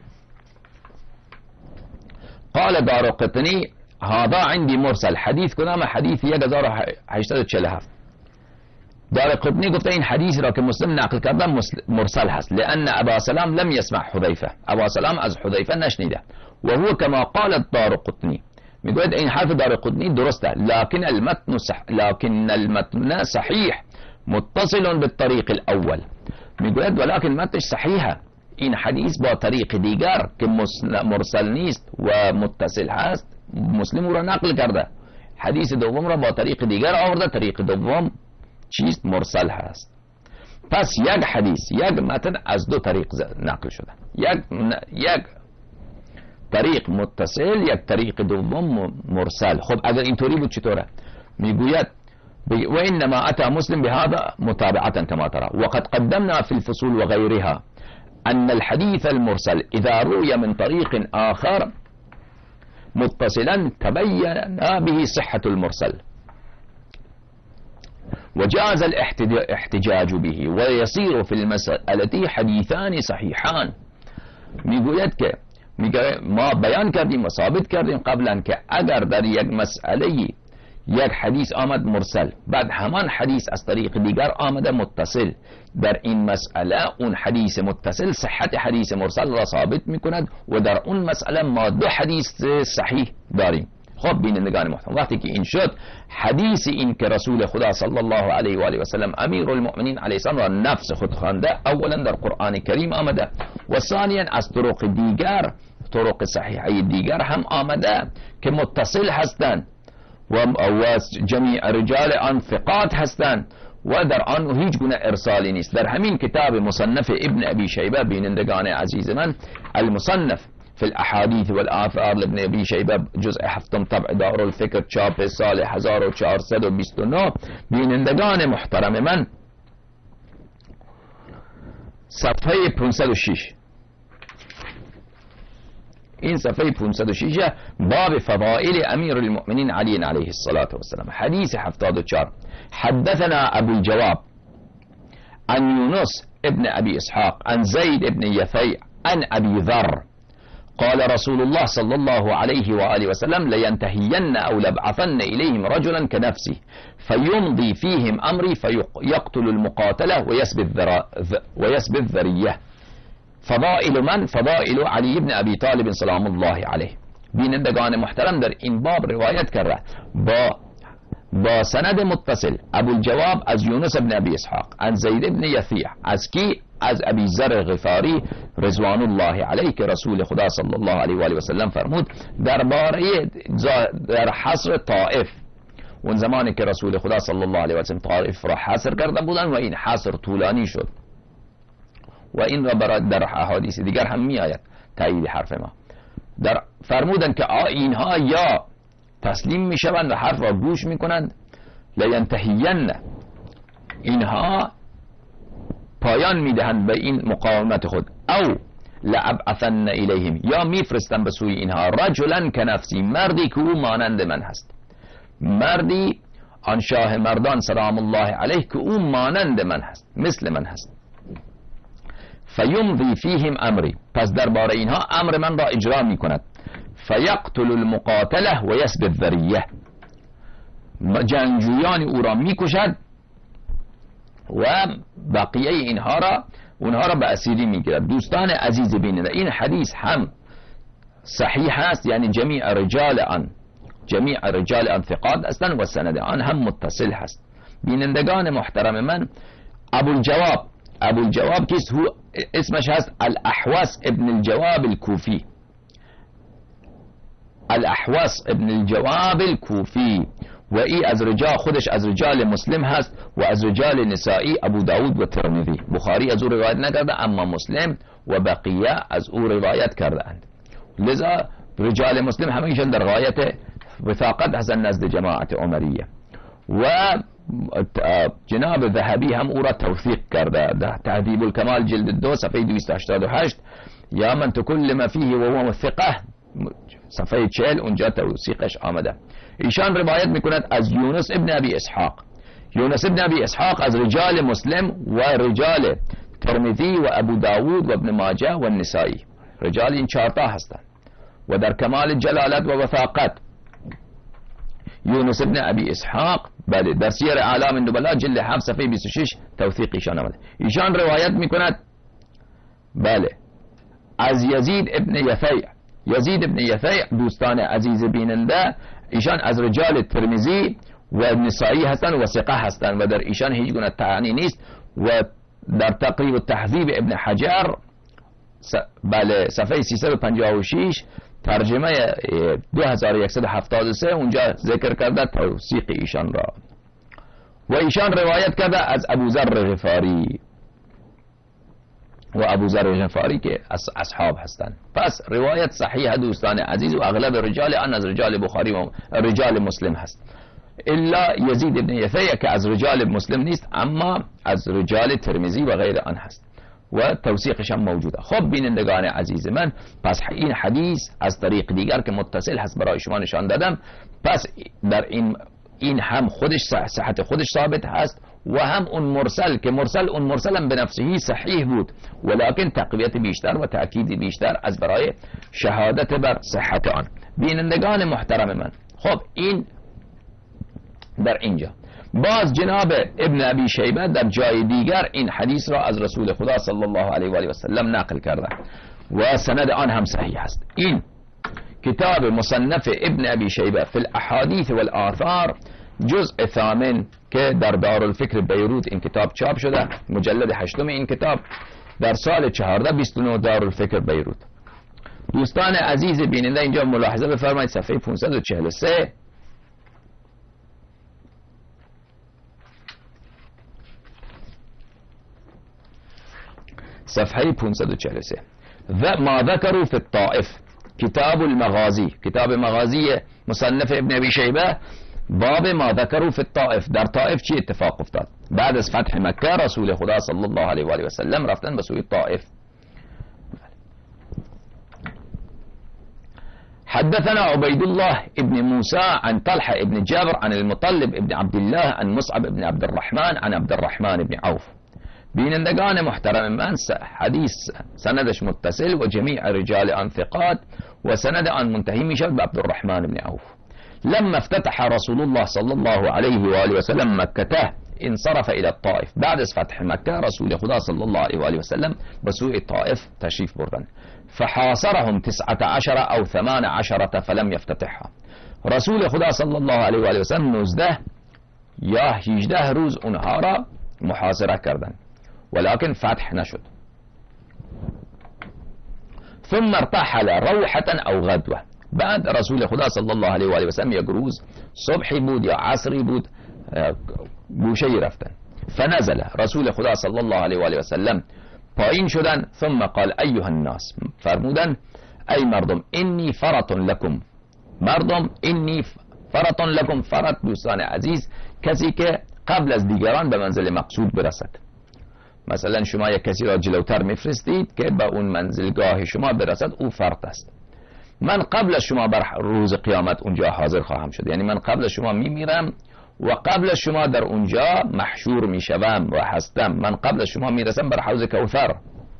قال دارقطنی هذا عندي مرسل، حدیث کدام؟ حدیث هزار و هشتصد و چهل و هفت. دارقطنی گفته این حدیث را که مسلم نقل کرده مرسل هست، لأن ابا سلام لم يسمع حذیفه، ابا سلام از حذیفه نشنیده. و هو كما قال الدارقطنی، میگوید این حرف دارقطنی درسته، لكن المتن صح لكن المتن صحیح متصل بالطریق الاول. میگوید ولكن متنش صحیحه، این حدیث با طریق دیگر که مرسل نیست و متصل هست مسلم او را نقل کرده. حدیث دوم را با طریق دیگر آورده، طریق دوم چیست؟ مرسل هست. پس یک حدیث، یک متن از دو طریق نقل شده، یک یک طریق متصل، یک طریق دوم مرسل. خب اگر اینطوری بود چطوره؟ میگوید و انما اتى مسلم بهذا متابعة كما ترى وقد قدمنا في الفصول وغيرها ان الحديث المرسل اذا روي من طريق آخر متصلا تبين به صحة المرسل وجاز الاحتجاج به ويصير في المسألة حديثان صحيحان. میگوید که ما بیان کردیم و ثابت کردیم قبلا که اگر در یک مسئله یک حدیث آمد مرسل، بعد همان حدیث از طریق دیگر آمده متصل، در این مسئله اون حدیث متصل صحت حدیث مرسل را ثابت می کند و در اون مسئله ما دو حدیث صحیح داریم. خب بینندگان محترم، وقتی که این شد، حدیث این که رسول خدا صلی الله علیه و آله و سلم امیر المؤمنین علیه السلام را نفس خود خوانده، اولا در قرآن کریم آمده و ثانیا از طرق دیگر، طرق صحیحه دیگر هم آمده که متصل هستند و جمیع رجال آن ثقات هستند و در آن هیچ گونه ارسالی نیست. در همین کتاب مصنف ابن ابی شیبه بینندگان عزیز من، المصنف في الاحاديث والآثار لابن ابی شیبه جزء هفتم طبع دار الفکر چاپ سال هزار و چهارصد و بیست و نه، بینندگان محترم من، صفحه پانصد و شش، این صفحه پانصد و شش باب فضائل امیر المؤمنین علی علیه الصلاة والسلام، حدیث هفتاد و چهار. حدثنا ابو الجواب عن یونس ابن ابی اسحاق عن زید ابن یفیع عن ابی ذر قال رسول الله صلى الله عليه وآله وسلم لينتهين أو لبعثن إليهم رجلا كنفسه فيمضي فيهم أمري فيقتل المقاتلة ويسبي الذرية. فضائل من؟ فضائل علی بن ابی طالب سلام الله علیه. بینندگان محترم در این باب روایت کرده با با سند متصل ابو الجواب از یونس ابن ابی اسحاق از زید ابن یفیع، از کی؟ از ابی ذر غفاری رضوان الله علیه که رسول خدا صلی الله علیه و آله و سلم فرمود درباره در حصر طائف، اون زمانی که رسول خدا صلی الله علیه و سلم طائف را حصر کرده بودن و این حصر طولانی شد و این را برای در احادیث دیگر هم می آید تایید حرف ما، در فرمودن که اینها یا تسلیم می شوند و حرف را گوش می کنند، لینتهین، اینها پایان می دهند به این مقاومت خود، او لابعثن الیهم، یا می فرستن به سوی اینها رجلا کنفسی، مردی که او مانند من هست، مردی آن شاه مردان سلام الله علیه که او مانند من هست، مثل من هست. فیمضی فیهم امری، پس درباره اینها امر من را اجرا می کند. فیقتل المقاتله و یسبی الذریه، جنگجویان او را می کشد و بقیه اینها را اونها را به اسیری می گیرد. دوستان عزیز بیننده، این حدیث هم صحیح است، یعنی جمیع رجال آن جمیع رجال آن ثقات هستند و سند آن هم متصل هست. بینندگان محترم من، ابو الجواب ابو الجواب کیست؟ هو اسمش هست الاحوص ابن الجواب الكوفی، الاحوص ابن الجواب الكوفی، و ای از رجال خودش از رجال مسلم هست و از رجال نسائی ابو داود و ترمذی. بخاری از او روایت نکرده اما مسلم و بقیه از او روایت کرده اند، لذا رجال مسلم همیشون در غایت وثاقت هستند نزد جماعت عمریه و جناب ذهبی هم او را توثیق کرده در تهذیب الکمال جلد دو صفحه دویست و هشتاد و هشت، یا من تکلم فیه و هو ثقه صفحه چهل اونجا توثیقش آمده. ایشان روایت میکند از یونس ابن ابی اسحاق، یونس ابن ابی اسحاق از رجال مسلم و رجال ترمذی و ابو داود و ابن ماجه و النسائی، رجال این چهارتا هستند و در کمال جلالت و وثاقت یونس ابن ابی اسحاق بله در سیر اعلام النبلاء جلد هفت صفحه بیست و شش توثیق ایشان آمده. ایشان روایت میکند بله از یزید ابن یفیع، یزید ابن یفیع دوستان عزیز بیننده، ایشان از رجال ترمذی و نسائی هستند و ثقه هستند و در ایشان هیچ گونه طعنی نیست و در تقریب التهذیب ابن حجر بله صفحه سیصد و پنجاه و شش ترجمه دو هزار و صد و هفتاد و سه اونجا ذکر کرده توثیق ایشان را و ایشان روایت کرده از ابو ذر غفاری و ابو ذر غفاری که از اصحاب هستند. پس روایت صحیح دوستان عزیز و اغلب رجال آن از رجال بخاری و رجال مسلم هست، الا یزید ابن یحیی که از رجال مسلم نیست اما از رجال ترمذی و غیر آن هست و توثیقش هم موجوده. خب بینندگان عزیز من، پس این حدیث از طریق دیگر که متصل هست برای شما نشان دادم، پس در این این هم خودش صحت خودش ثابت هست و هم اون مرسل که مرسل اون مرسل هم به نفسه صحیح بود ولکن تقویت بیشتر و تأکید بیشتر از برای شهادت بر صحت آن. بینندگان محترم من، خب این در اینجا باز جناب ابن ابی شیبه در جای دیگر این حدیث را از رسول خدا صلی الله علیه و آله و سلم نقل کرده و سند آن هم صحیح است. این کتاب مصنف ابن ابی شیبه فی الاحادیث والآثار جزء ثامن که در دارالفکر بیروت این کتاب چاپ شده، مجلد هشتم این کتاب در سال چهارده بیست و نه دارالفکر بیروت. دوستان عزیز بیننده اینجا ملاحظه بفرمایید صفحه پانصد و چهل و سه صفحه پانصد و چهل و سه و ما ذکروا فی الطائف کتاب المغازی، کتاب مغازی مصنف ابن ابی شیبه، باب ما ذکروا فی الطائف، در طائف چی اتفاق افتاد؟ بعد از فتح مکه رسول خدا صلی الله علیه و آله و سلم رفتن به سوی طائف. حدثنا عبید الله ابن موسى عن طلحه ابن جابر عن المطلب ابن عبد الله عن مصعب ابن عبد الرحمن عن عبد الرحمن ابن عوف. بینندگان محترم من، حدیث سندش متصل و جمیع رجال آن ثقات و سند آن منتهی می شود به عبد الرحمن ابن عوف. لما افتتح رسول الله صلی الله علیه و آله و سلم مکته انصرف الى الطائف، بعد از فتح مکه رسول خدا صلی الله علیه و آله و سلم به سوی طائف تشریف بردند. فحاصرهم تسعة عشر او ثمان عشرة فلم يفتتحها، رسول خدا صلی الله علیه و آله و سلم نوزده یا هجده روز اونها را محاصره کردند ولكن فتح نشد. ثم ارتحل روحة او غدوه، بعد رسول خدا صلی الله علیه و آله و سلم یک روز صبحی بود یا عصری بود گوشه‌ای رفتن. فنزل رسول خدا صلی الله علیه و آله و سلم پایین شدن. ثم قال ایها الناس، فرمودن ای مردم انی فرط لكم، مردم انی فرط لكم، فرط دوستان عزیز کسی که قبل از دیگران به منزل مقصود برسد. مثلا شما یک کسی را جلوتر میفرستید که به اون منزلگاه شما برسد، او فرط است. من قبل از شما بر روز قیامت اونجا حاضر خواهم شد، یعنی من قبل از شما میمیرم و قبل از شما در اونجا محشور میشوم و هستم، من قبل از شما میرسم بر حوض کوثر.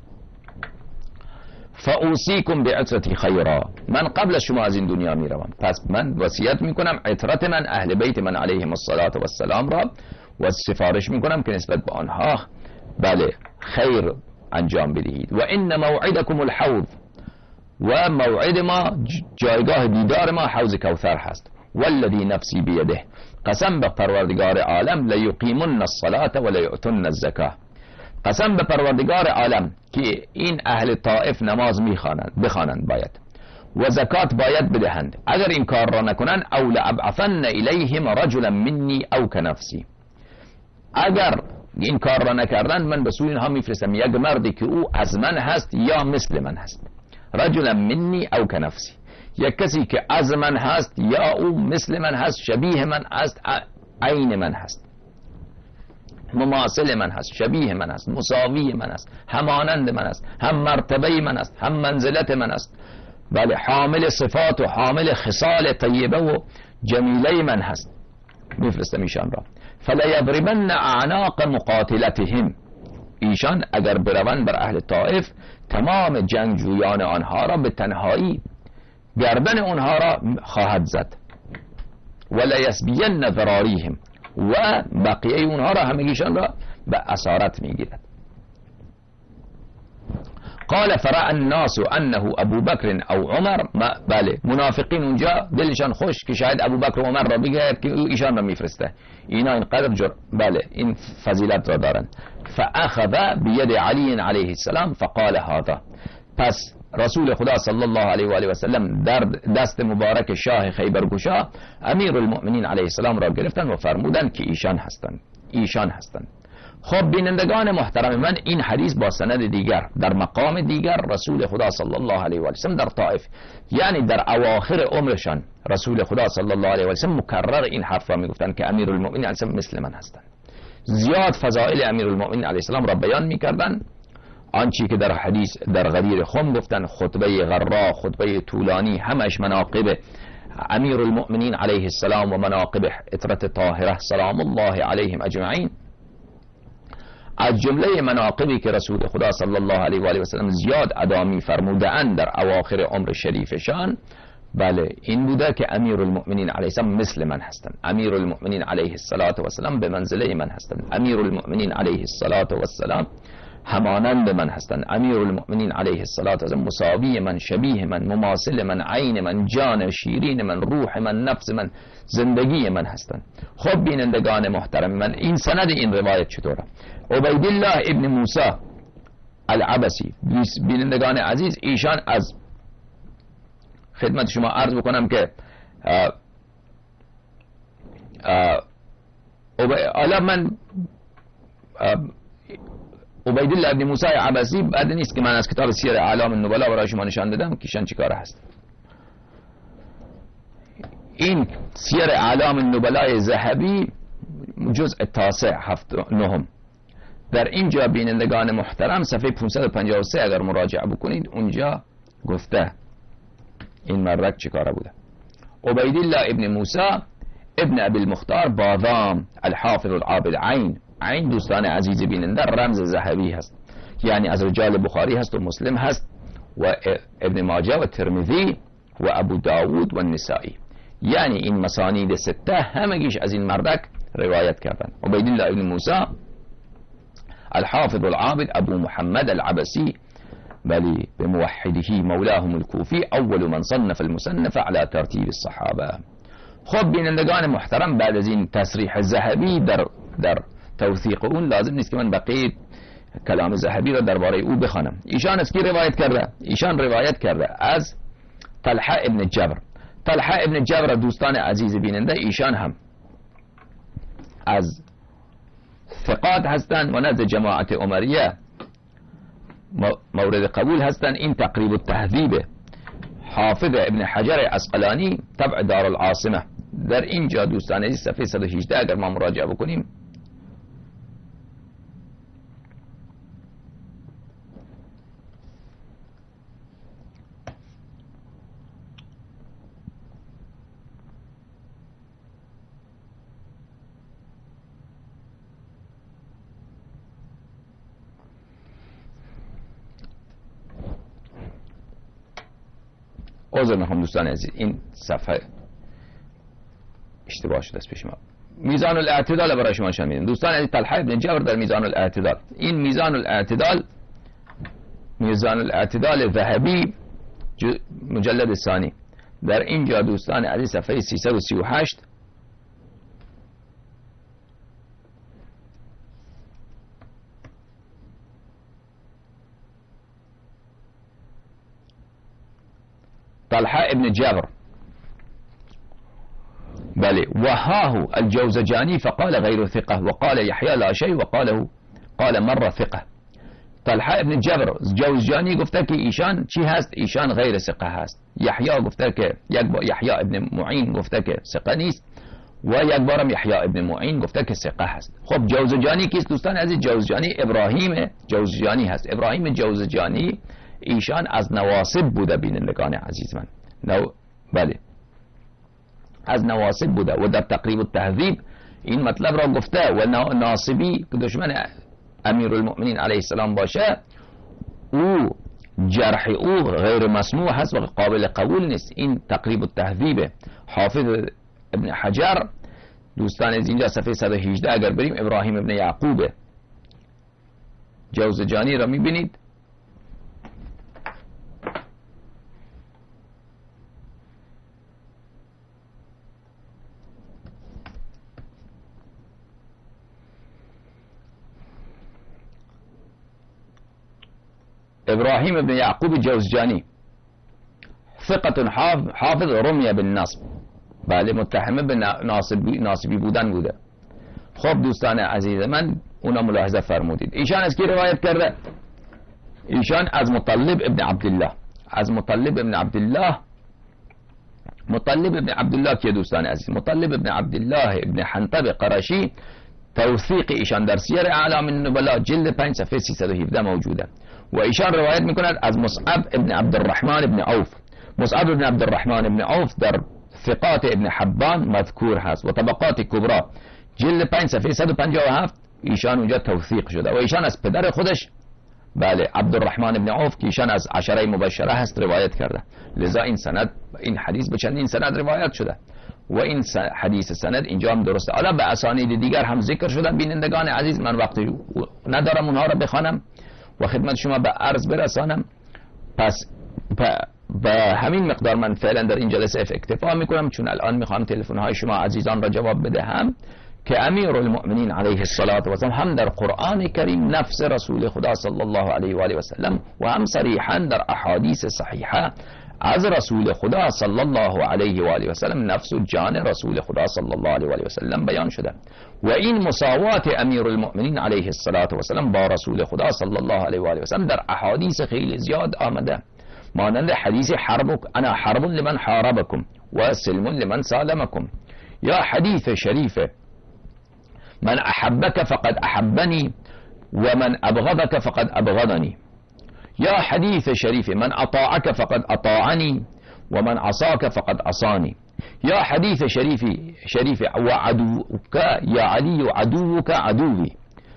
فاوصیکم بعترتی خیرا، من قبل از شما از این دنیا میروم، پس من وصیت میکنم عترت من اهل بیت من علیهم الصلاة و السلام را و سفارش میکنم که نسبت به آنها بله خیر انجام بدهید. و ان موعدکم الحوض، و موعد ما جایگاه دیدار ما حوض کوثر هست. والذی نفسی بیده، قسم به پروردگار عالم لیقیمن الصلاة و لیؤتن الزکاه، قسم به پروردگار عالم که این اهل طائف نماز میخوانند بخوانند باید و زکات باید بدهند، اگر این کار را نکنند او لابعثن الیهم رجلا منی او کنفسی، اگر این کار را نکردند من به سوی اینها میفرستم یک مردی که او از من هست یا مثل من هست. رجلا منی او کنفسی، یک کسی که از من هست یا او مثل من هست، شبیه من هست، عین من هست، مماثل من هست، شبیه من هست، مساوی من هست، همانند من هست، هم مرتبه من هست، هم منزلت من هست، بله حامل صفات و حامل خصال طیبه و جمیله من هست، میفرستم ایشان را. فلیضربن اعناق مقاتلتهم، ایشان اگر بروند بر اهل طائف تمام جنگجویان آنها را به تنهایی گردن آنها را خواهد زد. ولیسبین ذراریهم، و بقیه اونها را همگیشان را به اسارت میگیرد. قال فرع الناس انه ابو بکر او عمر، بله منافقین اونجا دلشان خوش که شاید ابو بکر و عمر را بگه که ایشان را میفرسته، اینا اینقدر جر... بله این فضیلت را دارند. فاخذ بید علی علیه السلام فقال هذا، پس رسول خدا صلی الله علیه و آله و سلم در دست مبارک شاه خیبرگشا امیر المؤمنین علیه السلام را گرفتن و فرمودند که ایشان هستند، ایشان هستند. خب بینندگان محترم من، این حدیث با سند دیگر در مقام دیگر رسول خدا صلی الله علیه و سلم در طائف، یعنی در اواخر عمرشان، رسول خدا صلی الله علیه و سلم مکرر این حرف را میگفتند که امیرالمؤمنین علیه السلام مثل من هستند. زیاد فضائل امیرالمؤمنین علیه السلام را بیان میکردند، آنچه که در حدیث در غدیر خم گفتن، خطبه غرا، خطبه طولانی، همش مناقب امیرالمؤمنین علیه السلام و مناقب اطرت طاهره سلام الله علیهم اجمعین. از جمله مناقبی که رسول خدا صلی الله علیه و آله و سلم زیاد ادا می‌فرمودند در اواخر عمر شریفشان، بله این بوده که امیرالمؤمنین علیه السلام مثل من هستند، امیرالمؤمنین علیه السلام به منزله من هستند، امیرالمؤمنین علیه السلام همانند من هستند، امیرالمؤمنین علیه السلام مساوی من، شبیه من، مماثل من، عین من، جان شیرین من، روح من، نفس من، زندگی من هستند. خب بینندگان محترم من، این سند این روایت چطوره؟ عبیدالله ابن موسی العبسی، بینندگان عزیز، ایشان از خدمت شما عرض بکنم که حالا من عبیدالله ابن موسی العبسی بعد نیست که من از کتاب سیر اعلام النبلا برای شما نشان دادم که ایشان چیکاره هست. این سیر اعلام النبلای ذهبی جزء تاسع هفت نهم، در اینجا بینندگان محترم صفحه پانصد و پنجاه و سه اگر مراجعه بکنید اونجا گفته این مرد چیکاره بوده. عبیدالله ابن موسی ابن ابی المختار باذام الحافظ العابد، عین عین دوستان عزیز بیننده رمز ذهبی هست، یعنی از رجال بخاری هست و مسلم هست و ابن ماجه و ترمذی و ابو داود و نسائی، یعنی این مسانید سته همگیش از این مردک روایت کردن. عبیدالله ابن موسی الحافظ العابد ابو محمد العبسی، بلی بموحده مولاهم الكوفی، اول من صنف المصنف على ترتیب الصحابه. خب بینندگان محترم، بعد از این تصریح ذهبی در در توثیق اون لازم نیست که من بقیه کلام ذهبی را درباره او بخوانم. ایشان از کی روایت کرده؟ ایشان روایت کرده از طلحه ابن جبر. طلحه ابن جبر دوستان عزیز بیننده، ایشان هم از ثقات هستند و نزد جماعت عمریه مورد قبول هستند. این تقریب التهذیب حافظ ابن حجر عسقلانی تبع دار العاصمه، در اینجا دوستان عزیز صفحه صد و هجده اگر ما مراجعه بکنیم عذر میخوام دوستان عزیز، این صفحه اشتباه شده است پیش ما. میزان الاعتدال برای شما نشان میدم دوستان عزیز. طلحه ابن جبر در میزان الاعتدال، این میزان الاعتدال میزان الاعتدال ذهبی مجلد ثانی، در اینجا دوستان عزیز صفحه سیصد و سی و هشت طلحه ابن جبر، بله، وهاه الجوزجاني فقال غير ثقة، وقال يحيى لا شيء، وقاله قال مرة ثقة. طلحه ابن جبر جوزجانی گفته که ایشان چی هست؟ ایشان غیر ثقه هست. یحیی گفته که یک بار یحیی ابن معین گفته که ثقه نیست و یک بارم یحیی ابن معین گفته که ثقه هست. خب جوزجانی کیست دوستان عزیز؟ جوزجانی ابراهیم جوزجانی هست. ابراهیم جوزجانی ایشان از نواصب بوده بینندگان عزیز من، نو بله از نواصب بوده و در تقریب التهذیب این مطلب را گفته. و ناصبی که دشمن امیرالمؤمنین علیه السلام باشه، او جرح او غیر مسموع هست و قابل قبول نیست. این تقریب التهذیب حافظ ابن حجر دوستان از اینجا صفحه صد و هجده اگر بریم ابراهیم ابن یعقوب جوزجانی را میبینید. ابراهیم ابن یعقوب جوزجانی ثقة حافظ رمی بالنصب، بله متهم به ناصبی, ناصبی بودن بوده. خب دوستان عزیز من اونا ملاحظه فرمودید. ایشان از کی روایت کرده؟ ایشان از مطلب ابن عبدالله. از مطلب ابن عبدالله. مطلب ابن عبدالله که دوستان عزیز، مطلب ابن عبدالله ابن حنطب قرشی، توثیق ایشان در سیر اعلام النبلاء جلد پنج صفحه سیصد و هفده موجوده و ایشان روایت میکند از مصعب ابن عبدالرحمن ابن عوف. مصعب ابن عبدالرحمن ابن عوف در ثقات ابن حبان مذکور هست و طبقات کبرا جلد پنج صفحه صد و پنجاه و هفت ایشان اونجا توثیق شده و ایشان از پدر خودش بله عبدالرحمن ابن عوف که ایشان از عشره مبشره هست روایت کرده. لذا این سند، این حدیث به چندین سند روایت شده و این حدیث سند اینجا هم درسته. حالا به اسانید دیگر هم ذکر شدن بینندگان عزیز، من وقت ندارم اونها را بخوانم و خدمت شما به عرض برسانم. پس به همین مقدار من فعلا در این جلسه اکتفا میکنم، چون الان میخوام تلفن های شما عزیزان را جواب بدهم که امیر المؤمنین علیه الصلاة و السلام هم در قرآن کریم نفس رسول خدا صلی الله علیه و آله و سلم و هم صریحا در احادیث صحیحه از رسول خدا صلی الله علیه و آله و سلم نفس و جان رسول خدا صلی الله علیه و آله و سلم بیان شده و این مساوات امیر المؤمنین علیه الصلاة و السلام با رسول خدا صلی الله علیه و آله و سلم در احادیث خیلی زیاد آمده، مانند حدیث حرب انا حرب لمن حاربكم و سلم لمن سالمكم، یا حدیث شریف من احبك فقد احبني ومن ابغضك فقد ابغضني، یا حدیث شریف من اطاعك فقد اطاعني ومن عصاك فقد عصاني، یا حدیث شریف شریف وعدوك یا علی عدوك عدوی،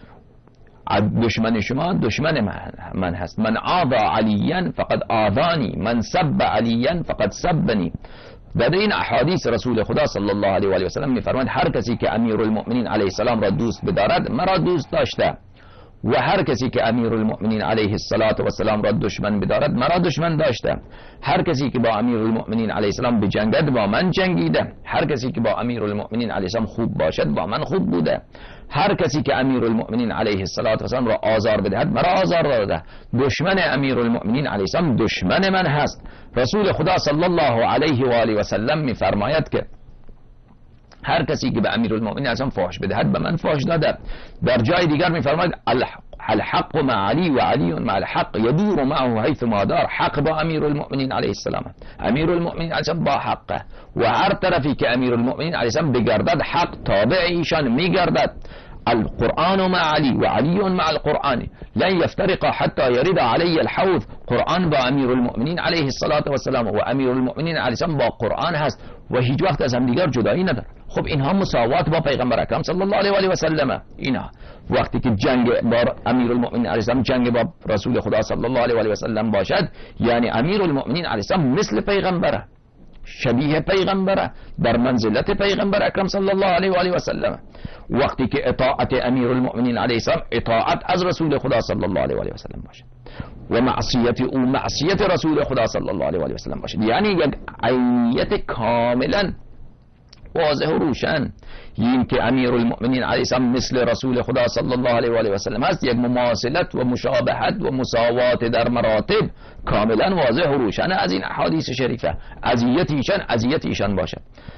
دشمن شما دشمن من هست، من آذى علیا فقد آذانی من سب علیا فقد سبنی. در این احادیث رسول خدا صلی الله علیه و آله و سلم میفرماید هر کسی که امیر المؤمنین علیه السلام را دوست بدارد مرا دوست داشته و هر کسی که امیر المؤمنین علیه الصلاة و السلام را دشمن بدارد مرا دشمن داشته. هر کسی که با امیر المؤمنین علیه السلام بجنگد با من جنگیده. هر کسی که با امیر المؤمنین علیه السلام خوب باشد با من خوب بوده. هر کسی که امیر المؤمنین علیه الصلاة و السلام را آزار بدهد مرا آزار داده. دشمن امیر المؤمنین علیه السلام دشمن من هست. رسول خدا صلی الله علیه و آله و سلم میفرماید که هر کسی که به امیر المؤمنین اصلا فحش بدهد به من فحش داده. در جای دیگر میفرماید الحق مع علی و علی مع الحق یدور معه حیث ما دار. حق با امیر المؤمنین علیه السلام، امیر المؤمنین علیه السلام با حقه و هر طرفی که امیر المؤمنین علیه السلام بگردد حق تابع ایشان میگردد. القرآن مع علی و علی مع القرآن لن يفترق حتى يرد علی الحوض. قرآن با امیر المؤمنین علیه الصلاة و السلام و امیر المؤمنین علیه السلام با قرآن هست و هیچ وقت از هم دیگر جدایی نداره. خب اینها مساوات با پیغمبر اکرم صلی الله علیه و آله و سلم. اینا وقتی که جنگ با امیر المؤمنین علیه السلام جنگ با رسول خدا صلی الله علیه و آله و سلم باشد، یعنی امیر المؤمنین علیه السلام مثل پیغمبره، شبیه پیغمبره، در منزلت پیغمبر اکرم صلی الله علیه و آله و سلم. وقتی که اطاعت امیر المؤمنین علیه السلام اطاعت از رسول خدا صلی الله علیه و آله و سلم باشد و معصیت او معصیت رسول خدا صلی الله علیه و آله و سلم باشد، یعنی یک عینیت کاملا واضح و روشن. این که امیر المؤمنین علیه السلام مثل رسول خدا صلی الله علیه و آله و سلم است، یک مماثلت و مشابهت و مساوات در مراتب کاملا واضح و روشن از این احادیث شریفه. اذیت ایشان اذیت ایشان باشه.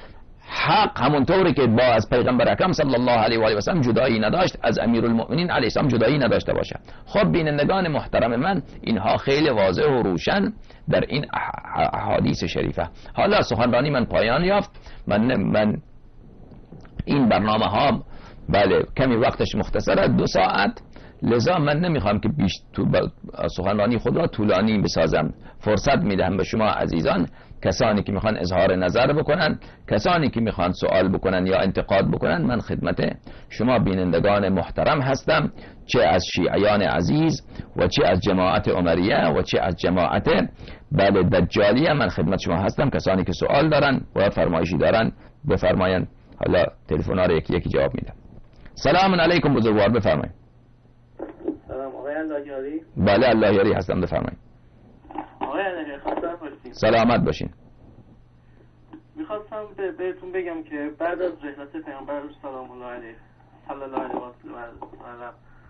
حق همونطوری که با از پیغمبر اکرم صلی الله علیه و آله و سلم جدایی نداشت، از امیر المؤمنین علیه السلام جدایی نداشته باشه. خب بینندگان محترم من، اینها خیلی واضح و روشن در این احادیث شریفه. حالا سخنرانی من پایان یافت. من من این برنامه ها بله کمی وقتش مختصره، دو ساعت، لذا من نمیخوام که بیش تو سخنرانی خود را طولانی بسازم. فرصت میدهم به شما عزیزان، کسانی که میخوان اظهار نظر بکنن، کسانی که میخوان سوال بکنن یا انتقاد بکنن، من خدمت شما بینندگان محترم هستم، چه از شیعیان عزیز و چه از جماعت عمریه و چه از جماعت بله دجالیه. من خدمت شما هستم. کسانی که سوال دارن و فرمایشی دارن بفرماین. حالا تلفن ها رو یکی یکی جواب میدم. سلام علیکم بزرگوار، بفرمایید. سلام آقای اللهیاری. بله اللهیاری هستم، بفرمایید. آقای اللهیاری خواستم باشین. سلامت باشین. میخواستم به بهتون بگم که بعد از رحلت پیامبر سلام الله علیه صلی الله علیه و سلم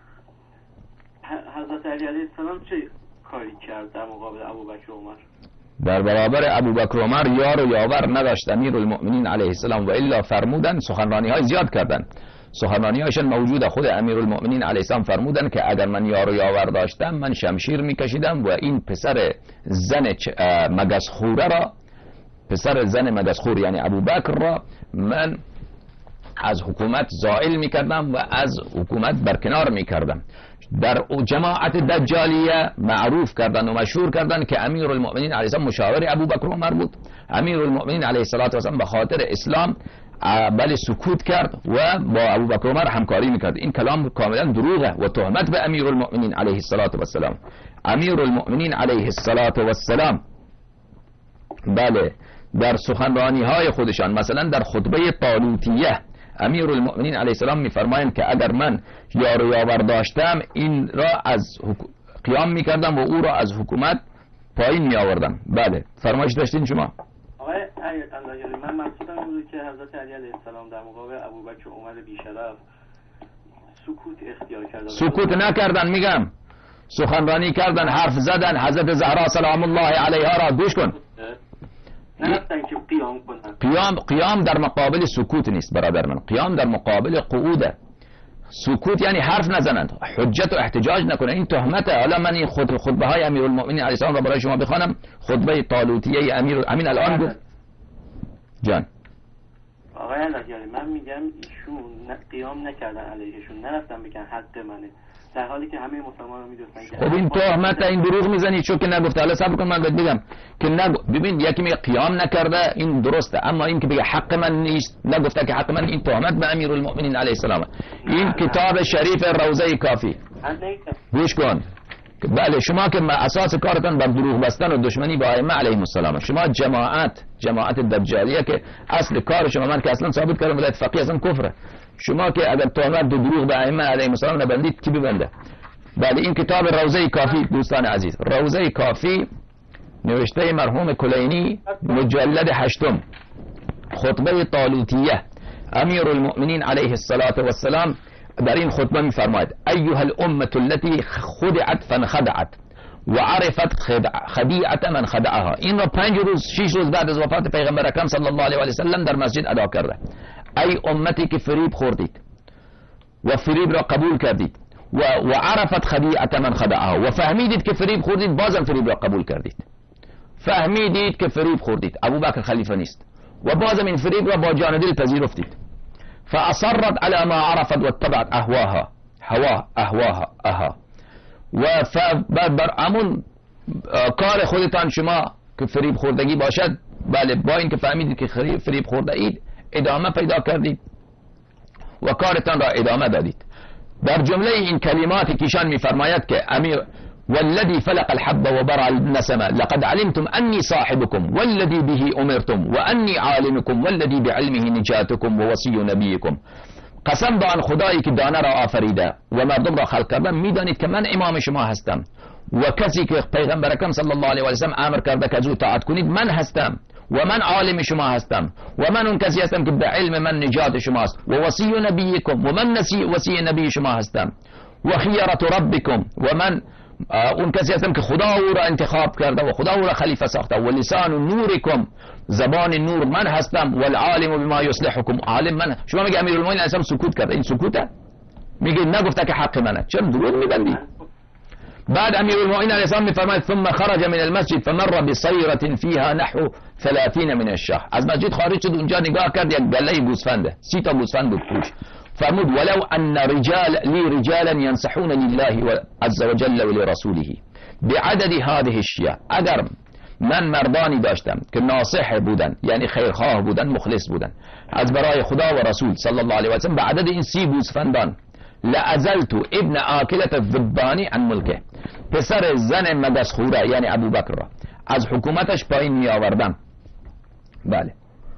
حضرت علی علیه السلام چه کاری کرد در مقابل ابوبکر و عمر؟ در برابر ابوبکر و عمر یار و یاور نداشت امیر المؤمنین علیه السلام و الا فرمودن. سخنرانی های زیاد کردن. سخنرانی هایشان موجوده. خود امیرالمؤمنین علیه السلام فرمودن که اگر من یار و یاور داشتم من شمشیر میکشیدم و این پسر زن مگسخوره را، پسر زن مگسخور یعنی ابوبکر را من از حکومت زائل میکردم و از حکومت برکنار میکردم. در جماعت دجالیه معروف کردن و مشهور کردن که امیرالمؤمنین علیه السلام مشاور ابوبکر و عمر بود. امیرالمؤمنین علیه السلام به خاطر اسلام بله سکوت کرد و با ابوبکر و عمر همکاری میکرد. این کلام کاملا دروغه و تهمت به امیرالمؤمنین علیه السلام. امیرالمؤمنین علیه السلام بله در سخنرانی های خودشان، مثلا در خطبه طالوتیه، امیرالمؤمنین علیه السلام میفرمایند که اگر من یار و یاور داشتم این را از قیام میکردم و او را از حکومت پایین میآوردم. بله فرمایش داشتین شما؟ آقای الله، من مقصودم این بود که حضرت علی علیه السلام در مقابل ابوبکر و عمر بی‌شرف سکوت اختیار کردن. سکوت نکردن، میگم سخنرانی کردن، حرف زدن. حضرت زهرا سلام الله علیها را گوش کن، نرفتن که قیام کنن. قیام قیام در مقابل سکوت نیست برادر من، قیام در مقابل قعوده. سکوت یعنی حرف نزنند، حجت و احتجاج نکنند. این تهمته. حالا من این خود خطبه های امیرالمؤمنین علیه السلام را برای شما بخوانم. خطبه طالوتیه امیر امین الان گفت جان آقای الله، من میگم ایشون قیام نکردن علیهشون، نرفتن بگن حق منه، در حالی که همه مسلمان‌ها می‌دونن که خب این تهمت، این دروغ میزنی چون که نگفته. حالا صبر کن من بهت بگم که نگو. ببین یکی میگه قیام نکرده این درسته، اما این که بگه حق من نیست، نگفته که حق من، این تهمت به امیرالمؤمنین علیه السلام. این کتاب شریف روضه کافی گوش کن. بله شما که اساس کارتان بر دروغ بستن و دشمنی با ائمه علیهم السلام، شما جماعت جماعت دجالیه که اصل کار شما، من که اصلا ثابت کردم ولایت فقیه اصلا کفره. شما که اگر تهمت دروغ به ائمه علیهم السلام نبندید کی ببنده؟ بله این کتاب روضه کافی دوستان عزیز، روضه کافی نوشته مرحوم کلینی، مجلد هشتم، خطبه طالوتیه. امیرالمؤمنین علیه السلام در این خطبه میفرماید ایها الامه التي خدعت فانخدعت وعرفت خدیعت من خدعها. این را پنج روز شش روز بعد از وفات پیغمبر اکرم صلی الله علیه و سلم در مسجد ادا کرده. ای امتی که فریب خوردید و فریب را قبول کردید و وعرفت خدیعت من خدعها، و فهمیدید که فریب خوردید بازم فریب را قبول کردید. فهمیدید که فریب خوردید، ابوبکر خلیفه نیست، و بازم این فریب را با جان دل پذیرفتید. فاصرت على ما عرفت واتبعت اهواها هوا اهواها اها و بر امون کار خودتان شما که فریب خوردگی باشد، بله با این که فهمیدید که فریب خورده اید ادامه پیدا کردید و کارتان را ادامه دادید. در جمله این کلماتی که ایشان میفرماید که امیر والذي فلق الحب وبرع النسمه لقد علمتم اني صاحبكم والذي به امرتم واني عالمكم والذي بعلمه نجاتكم ووصي نبيكم. قسم به آن خدایی که دانه را آفریده و مردم را خلق کرده، میدانید که من امام شما هستم و کسی که پیغمبر اکرم صلی الله علیه و سلم امر کرده که از او طاعت کنید من هستم و من عالم شما هستم و من اون کسی هستم که به علم من نجات شماست و وصی نبیکم و من نسی وصی نبی شما هستم و خیرت ربکم و من اون کسی هستم که خدا او را انتخاب کرده و خدا او را خلیفه ساخته و لسان نورکم، زبان نور من هستم و العالم بما یصلحکم، عالم من. شما میگه امیرالمؤمنین اصلا سکوت کرده، این سکوته؟ میگه نگفته که حق منه، چرا دروغ میبندی؟ بعد امیرالمؤمنین علیه السلام میفرماید ثم خرج من المسجد فمر بصیرة فيها نحو ثلاثين من الشاه. از مسجد خارج شد، اونجا نگاه کرد یک گله گوسفنده، سی تا گوسفند بود توش. فرمود ولو ان رجال لی رجالا ينصحون لله عز وجل ولرسوله بعدد هذه الشياه، اگر من مردانی داشتم که ناصح بودن یعنی خیرخواه بودن، مخلص بودن از برای خدا و رسول صلی الله علیه و سلم، به عدد این سی گوسفندان لازلت ابن آکلة الذبانی عن ملکه، پسر زن مگسخوره یعنی ابوبکر را از حکومتش پایین می آوردم. بله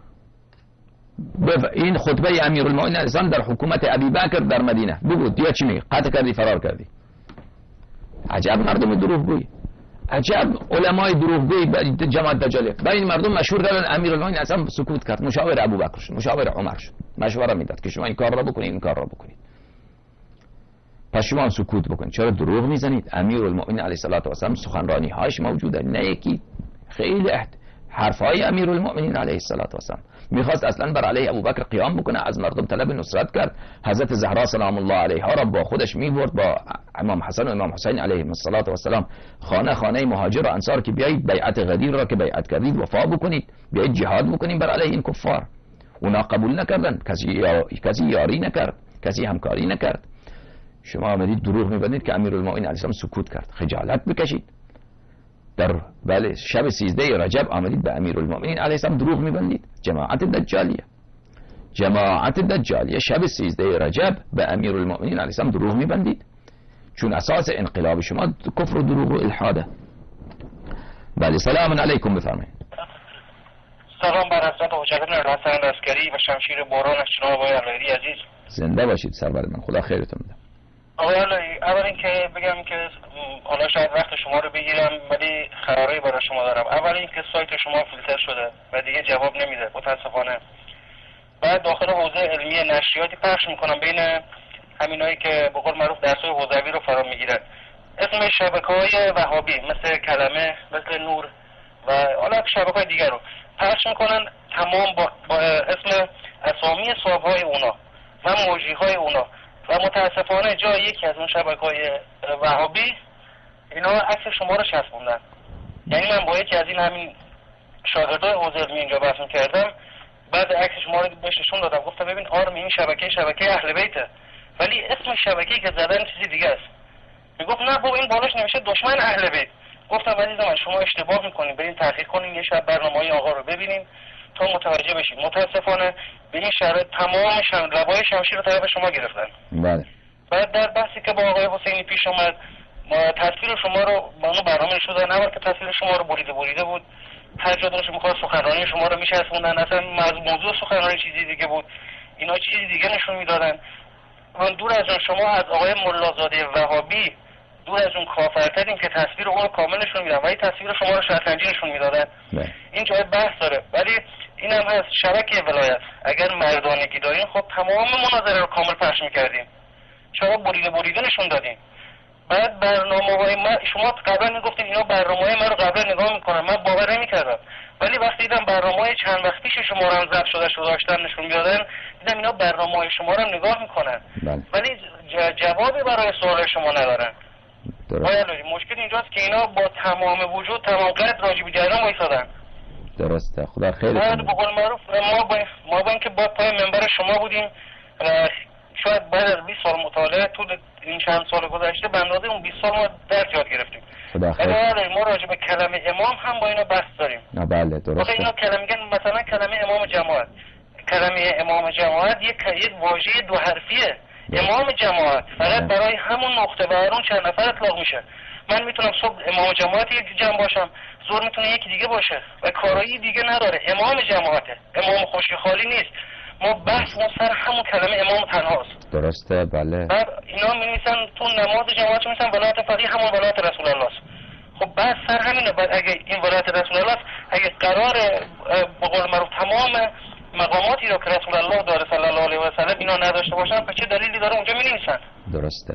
این خطبه امیرالمؤمنین علیه السلام در حکومت ابوبکر در مدینه. بگو دیگه چی میگه؟ قطع کردی فرار کردی. عجب مردم دروغگوی، عجب علمای دروغگوی جماعت دجاله. با این مردم مشهور کردن امیرالمؤمنین اصلا سکوت کرد، مشاور ابوبکر شد، مشاور عمر شد، مشوره میداد که شما این کار را بکنید این کار را بکنید. پس شما هم سکوت بکنید. چرا دروغ میزنید؟ امیرالمؤمنین علیه السلام سخنرانی هاش موجوده، نه یکی، خیلی حرف های امیرالمؤمنین علیه السلام. میخواست اصلا بر علیه ابوبکر قیام بکنه، از مردم طلب نصرت کرد. حضرت زهرا سلام الله علیها را با خودش میبرد با امام حسن و امام حسین علیهم السلام خانه خانه مهاجر و انصار که بیایید بیعت غدیر را که بیعت کردید وفا بکنید، بیایید جهاد بکنید بر علیه این کفار. اونا قبول نکردن، کسی یا... کسی یاری نکرد، کسی همکاری نکرد. شما آمدید دروغ میبندید که امیرالمومنین علیه السلام سکوت کرد. خجالت بکشید. در بله شب سیزده رجب آمدید به امیرالمومنین علیه السلام دروغ میبندید. جماعت دجالیه، جماعت دجالیه شب سیزده رجب به امیرالمومنین علیه السلام دروغ میبندید، چون اساس انقلاب شما کفر و دروغ و الحاده. بله سلام علیکم، بفرمایید. سلام بر حضرت حجت بن الحسن عسکری و شمشیر باران از جناب آقای علایری عزیز. زنده باشید سرور من، خدا خیرتون بده. آقای علایری، اول اینکه بگم که حالا شاید وقت شما رو بگیرم ولی خبری برای شما دارم. اول اینکه سایت شما فیلتر شده و دیگه جواب نمیده متاسفانه. بعد داخل حوزه علمی نشریاتی پخش میکنم بین همینایی که به قول معروف درسای حوزوی رو فرا میگیرن، اسم شبکه‌های وهابی مثل کلمه، مثل نور و حالا شبکه‌های دیگر رو پخش میکنن، تمام با, با اسم اسامی صاحب‌های اونا و موجی‌های اونا. و متاسفانه جای یکی از اون شبکه‌های وهابی اینا عکس شما رو چسبوندن. یعنی من با یکی از این همین شاگردای حوزه علمی اینجا بحث کردم، بعد عکس شما رو بهش نشون دادم، گفتم ببین آرم این شبکه شبکه اهل بیته، ولی اسم شبکه‌ای که زدن چیزی دیگه است. میگفت نه بابا این بالاش نمیشه دشمن اهل بیت. گفتم عزیز من شما اشتباه میکنین، برین تحقیق کنین، یه شب برنامه‌های آقا رو ببینین تا متوجه بشین. متاسفانه به این شرایط تمام شم لبای شمشیر رو طرف شما گرفتن. بله. بعد در بحثی که با آقای حسینی پیش اومد، ما تصویر شما رو با اون برنامه نشوندن، اول که تصویر شما رو بریده بریده بود، هر جا داشت می‌خواست سخنرانی شما رو می‌چسبوندن، اصلا موضوع سخنرانی چیزی دیگه بود، اینا چیزی دیگه نشون میدادن. من دور از اون شما از آقای ملازاده وهابی دور از اون کافرترین که تصویر اون رو کامل نشون میدن، ولی تصویر شما رو شطرنجی نشون میدادن. این جای بحث داره. ولی اینم هست شبکه ولایت اگر مردانگی دارین خب تمام مناظره رو کامل پخش میکردیم، چرا بریده بریده نشون دادیم؟ بعد برنامه‌های ما شما قبلا میگفتین اینا برنامه‌های ما رو قبلا نگاه میکنن، من باور نمیکردم، ولی وقتی دیدم برنامه‌های چند وقت پیش شما رو هم ضبط شده شده داشتن نشون میدادن، دیدم اینا برنامه‌های شما رو نگاه میکنن بله. ولی جوابی برای سوال شما ندارن. درست. مشکل اینجاست که اینا با تمام وجود تمام قد راجع به جریان وایسادن. درسته، خدا خیرتون بده. به قول معروف ما با ما با اینکه با پای منبر شما بودیم، شاید بعد از بیست سال مطالعه طول این چند سال گذشته به اندازه اون بیست سال ما درس یاد گرفتیم. خدا خیر. ما راجع به کلمه امام هم با اینا بحث داریم. نه بله درسته. اینا کلمه میگن مثلا کلمه امام جماعت. کلمه امام جماعت یک یک واژه دو حرفیه. امام جماعت فقط برای همون نقطه و اون چند نفر اطلاق میشه. من میتونم صبح امام جماعت یک جمع باشم، ظهر میتونه یکی دیگه باشه و کارایی دیگه نداره. امام جماعته، امام خوشی خالی نیست. ما بحث ما سر همون کلمه امام تنهاست. درسته بله. بعد اینا می‌نویسن تو نماز جماعت می‌نویسن ولایت فقیه همون ولایت رسول الله است. خب بعد سر همینه. بعد اگه این ولایت رسول الله است، اگه قرار به قول معروف تمام مقاماتی رو که رسول الله داره صلی الله علیه و سلم اینا نداشته باشن، پس چه دلیلی داره اونجا می‌نویسن؟ درسته.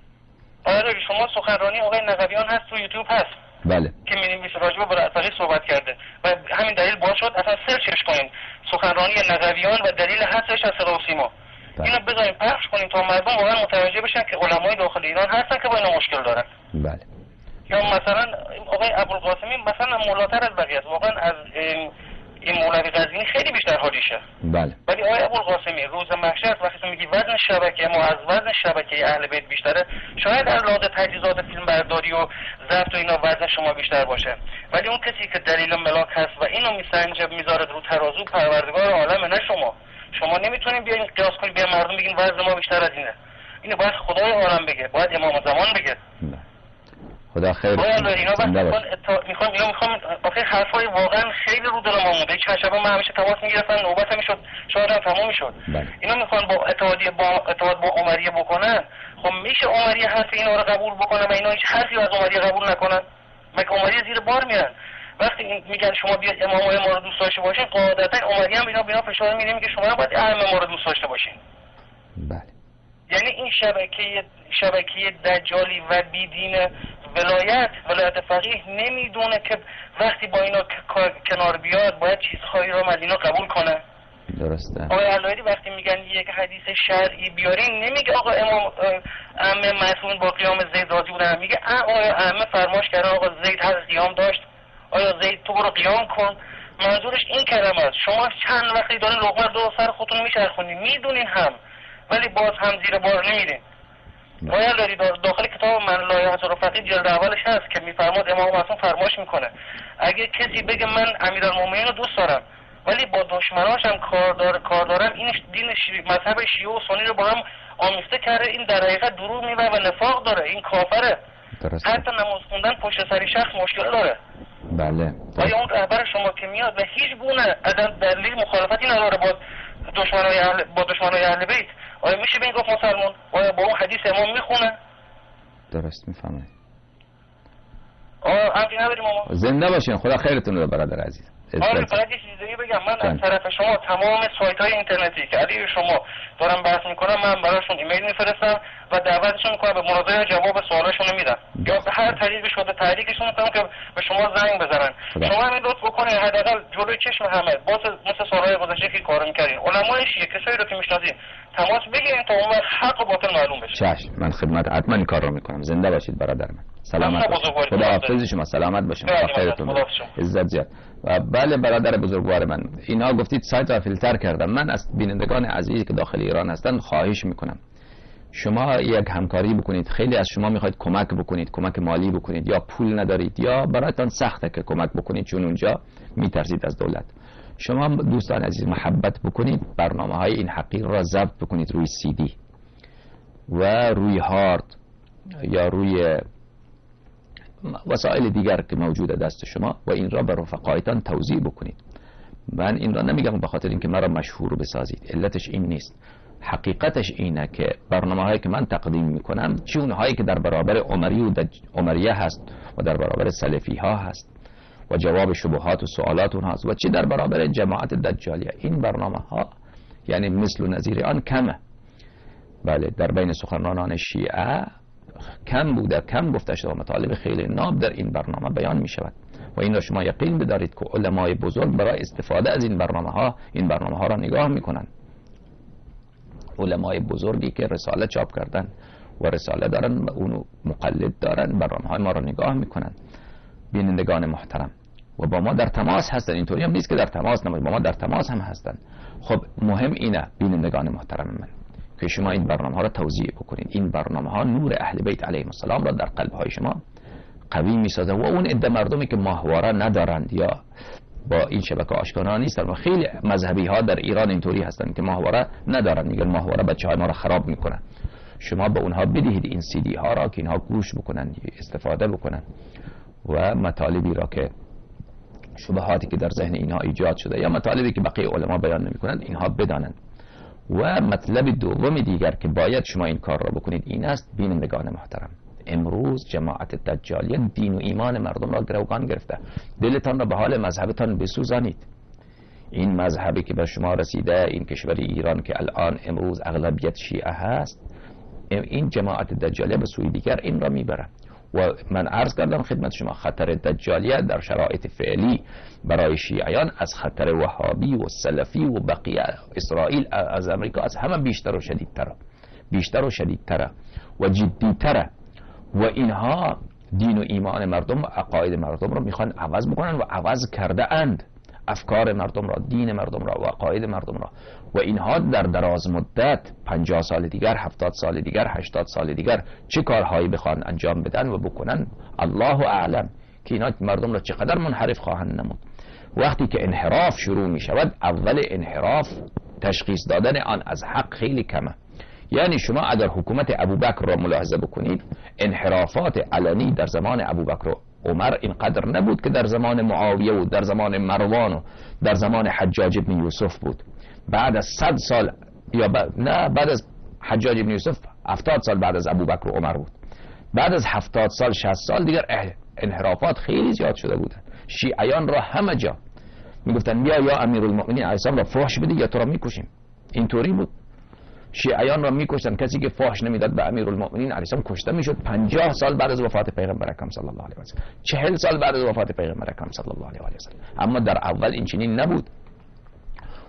آره شما سخنرانی آقای نقویان هست تو یوتیوب هست. بله. که می‌نویسه راجع به ولایت فقیه صحبت کرده و همین دلیل باعث شد اصلا سرچش کنین سخنرانی نقویان و دلیل هستش از صدا و سیما. اینو بذاریم پخش کنیم تا مردم واقعا متوجه بشن که علمای داخل ایران هستن که با اینا مشکل دارن. بله. یا مثلا آقای ابوالقاسمی مثلا مولاتر از بقیه است، واقعا از این مولوی قزوینی خیلی بیشتر حالیشه. بله. ولی آقای ابوالقاسمی روز محشر وقتی تو میگی وزن شبکه ما از وزن شبکه اهل بیت بیشتره، شاید از لحاظ تجهیزات فیلم برداری و ضبط و اینا وزن شما بیشتر باشه، ولی اون کسی که دلیل ملاک هست و اینو میسنجه میذاره رو ترازو پروردگار عالمه، نه شما. شما نمیتونین بیاین قیاس کنین بیا مردم بگین وزن ما بیشتر از اینه. اینو باید خدای عالم بگه، باید امام زمان بگه. نه. خدا خیر. باید اینا بس میخوان میخوان اینا میخوان آخه حرفای واقعا خیلی رو دل ما مونده. چند شبه من همیشه تماس میگرفتن نوبت میشد شاید هم تموم میشد. اینا میخوان با اتحادیه با اتحاد با عمریه بکنن. خب میشه عمریه حرف اینا رو قبول بکنه و اینا هیچ حرفی از عمریه قبول نکنن؟ مگه عمریه زیر بار میرن؟ وقتی میگن شما بیاید امامای ما رو دوست داشته باشین، قاعدتا عمریه هم اینا بینا فشار میدیم که شما باید ائمه ما رو دوست داشته باشین. بله. یعنی این شبکه شبکه دجالی و بیدین ولایت ولایت فقیه نمیدونه که وقتی با اینا کنار بیاد باید چیزهایی رو از اینا قبول کنه. درسته. آقای علایری وقتی میگن یک حدیث شرعی بیارین، نمیگه آقا امام ائمه معصومین با قیام زید راضی بودن، میگه آیا ائمه فرمایش کردن آقا زید حق قیام داشت، آیا زید تو برو قیام کن. منظورش این کلمه است. شما چند وقتی دارین لقمه دو سر خودتون میچرخونین، میدونین هم، ولی باز هم زیر بار نمیرین. آقای علایری داخل کتاب من لایحه الفقیه جلد اولش هست که میفرماد امام معصوم فرمایش میکنه اگه کسی بگه من امیرالمومنین رو دوست دارم ولی با دشمناش هم کار داره کار دارن، این دین شی... مذهب شیعه و سنی رو با هم آمیخته کرده، این در حقیقت دروغ میگه و نفاق داره، این کافره. درسته. حتی نماز خوندن پشت سری شخص مشکل داره. بله. آیا اون رهبر شما که میاد و هیچ گونه عدم دلیل مخالفتی نداره با دشمنای اهل با دشمنای اهل بیت، آیا میشه بین گفت مسلمان؟ آیا با اون حدیث امام میخونه؟ درست میفهمه. آه همین نداریم ما. زنده باشین، خدا خیرتون رو برادر عزیز. آره فقط یه چیزی بگم، من از طرف شما تمام سایت های اینترنتی که علیه شما دارم بحث میکنم من براشون ایمیل میفرستم و دعوتشون میکنم به مراجعه جواب سوالاشون میدم، یا به هر طریقی شده تحریکشون میکنم که به شما زنگ بزنن. خدا. شما همین لطف بکنید حداقل جلوی چشم همه باز مثل سالهای گذشته که کار میکردین علمای شیعه کسایی رو که میشناسین تماس بگیرین تا اون وقت حق و باطل معلوم بشه. چشم، من خدمت حتما این کار رو میکنم. زنده باشید برادر من. سلامت باشید. خدا حافظ شما، سلامت باشید. خدا خیرتون بده. عزت زیاد. و بله برادر بزرگوار من، اینا گفتید سایت را فیلتر کردم. من از بینندگان عزیزی که داخل ایران هستن خواهش میکنم شما یک همکاری بکنید. خیلی از شما میخواید کمک بکنید، کمک مالی بکنید، یا پول ندارید یا برایتان سخته که کمک بکنید چون اونجا میترسید از دولت. شما دوستان عزیز محبت بکنید، برنامه های این حقیر را ضبط بکنید روی سی دی و روی هارد یا روی وسایل دیگر که موجوده دست شما و این را به رفقایتان توزیع بکنید. من این را نمیگم به خاطر اینکه مرا مشهور بسازید، علتش این نیست. حقیقتش اینه که برنامه هایی که من تقدیم میکنم چه اونهایی که در برابر عمری و دج... عمریه هست و در برابر سلفی ها هست و جواب شبهات و سوالات اونها هست و چه در برابر جماعت دجالیه، این برنامه ها یعنی مثل و نظیر آن کمه. بله در بین سخنرانان شیعه کم بوده، کم گفته شده، مطالب خیلی ناب در این برنامه بیان می شود و این را شما یقین بدارید که علمای بزرگ برای استفاده از این برنامه ها این برنامه ها را نگاه می کنند. علمای بزرگی که رساله چاپ کردن و رساله دارن و اونو مقلد دارن برنامه های ما را نگاه می کنند. بینندگان محترم و با ما در تماس هستن، اینطوری هم نیست که در تماس نمید، با ما در تماس هم هستن. خب مهم اینه بینندگان محترم من که شما این برنامه ها را توزیع بکنید. این برنامه ها نور اهل بیت علیهم السلام را در قلب های شما قوی می سازه و اون عده مردمی که ماهواره ندارند یا با این شبکه آشکارا نیستن و خیلی مذهبی ها در ایران اینطوری هستن که ماهواره ندارن، میگن ماهواره بچه های ما را خراب میکنن. شما به اونها بدهید این سی دی ها را که اینها گوش بکنن، استفاده بکنن و مطالبی را که شبهاتی که در ذهن اینها ایجاد شده یا مطالبی که بقیه علما بیان نمیکنند اینها بدانند. و مطلب دوم دیگر که باید شما این کار را بکنید این است بینندگان محترم، امروز جماعت دجالیه دین و ایمان مردم را گروگان گرفته. دلتان را به حال مذهبتان بسوزانید. این مذهبی که به شما رسیده، این کشور ایران که الان امروز اغلبیت شیعه هست، این جماعت دجالیه به سوی دیگر این را میبره. و من عرض کردم خدمت شما خطر دجالیه در شرایط فعلی برای شیعیان از خطر وهابی و سلفی و بقیه اسرائیل از امریکا از همه بیشتر و شدیدتر بیشتر و شدیدتر و جدیتر. و اینها دین و ایمان مردم و عقاید مردم را میخوان عوض بکنن و عوض کرده اند، افکار مردم را، دین مردم را و عقاید مردم را. و اینها در دراز مدت پنجاه سال دیگر، هفتاد سال دیگر، هشتاد سال دیگر چه کارهایی بخوان انجام بدن و بکنن الله اعلم که اینا مردم را چقدر منحرف خواهند نمود. وقتی که انحراف شروع می شود، اول انحراف تشخیص دادن آن از حق خیلی کمه. یعنی شما اگر حکومت ابوبکر را ملاحظه بکنید، انحرافات علنی در زمان ابوبکر و عمر اینقدر نبود که در زمان معاویه و در زمان مروان و در زمان حجاج ابن یوسف بود. بعد از صد سال یا ب... نه بعد از حجاج ابن یوسف هفتاد سال بعد از ابوبکر و عمر بود. بعد از هفتاد سال شصت سال دیگر انحرافات خیلی زیاد شده بودن. شیعیان را همه جا میگفتن بیا یا امیرالمؤمنین علیه السلام را فحش بدی یا تو را میکشیم. اینطوری بود. شیعیان را میکشتن، کسی که فحش نمیداد به امیرالمؤمنین علیه السلام کشته میشد. پنجاه سال بعد از وفات پیغمبر اکرم صلی الله علیه و آله، چهل سال بعد از وفات پیغمبر اکرم صلی الله علیه و آله. اما در اول این چنین نبود.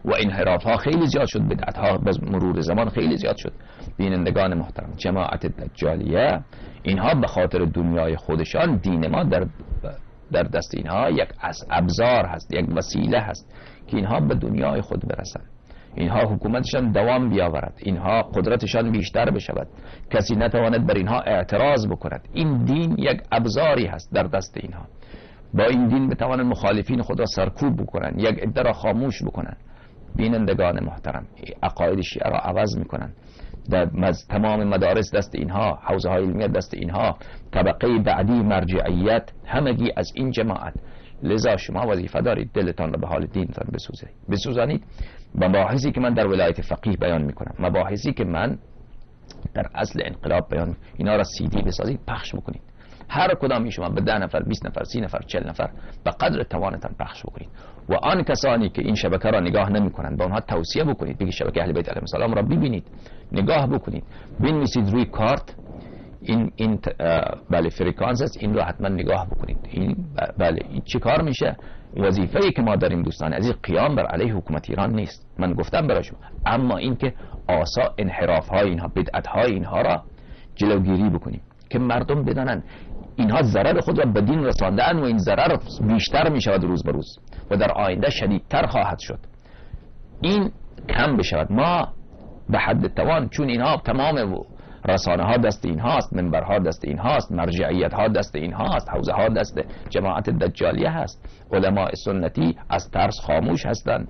و انحراف ها خیلی زیاد شد، بدعت ها به مرور زمان خیلی زیاد شد. بینندگان محترم، جماعت دجالیه اینها به خاطر دنیای خودشان، دین ما در در دست اینها یک از ابزار هست، یک وسیله هست که اینها به دنیای خود برسن، اینها حکومتشان دوام بیاورد، اینها قدرتشان بیشتر بشود، کسی نتواند بر اینها اعتراض بکند. این دین یک ابزاری هست در دست اینها. با این دین بتوانند مخالفین خود را سرکوب بکنند، یک عده را خاموش بکنند. بینندگان محترم، عقاید شیعه را عوض میکنند. در مز... تمام مدارس دست اینها، حوزه های علمیت دست اینها، طبقه بعدی مرجعیت همگی از این جماعت. لذا شما وظیفه دارید دلتان را به حال دینتان بسوزید بسوزانید. مباحثی که من در ولایت فقیه بیان میکنم، مباحثی که من در اصل انقلاب بیان، اینا را سی دی بسازید، پخش بکنید. هر کدامی شما به ده نفر، بیست نفر، سی نفر، چهل نفر به قدر توانتان پخش بکنید. و آن کسانی که این شبکه را نگاه نمی کنند به آنها توصیه بکنید، بگید شبکه اهل بیت علیهم السلام را ببینید، نگاه بکنید، بنویسید روی کارت این این بله فرکانس است، این رو حتما نگاه بکنید. این بله این چه کار میشه؟ وظیفه‌ای که ما داریم دوستان عزیز، قیام بر علیه حکومت ایران نیست، من گفتم براشون، اما اینکه آسا انحراف های اینها، بدعت های اینها را جلوگیری بکنیم که مردم بدانن اینها ضرر خود را به دین رساندن و این ضرر بیشتر می شود روز به روز و در آینده شدیدتر خواهد شد. این کم بشود. ما به حد توان، چون اینها تمام رسانه ها دست این هاست، منبرها دست این هاست، مرجعیت ها دست این هاست، حوزه ها دست جماعت دجالیه هست. علماء سنتی از ترس خاموش هستند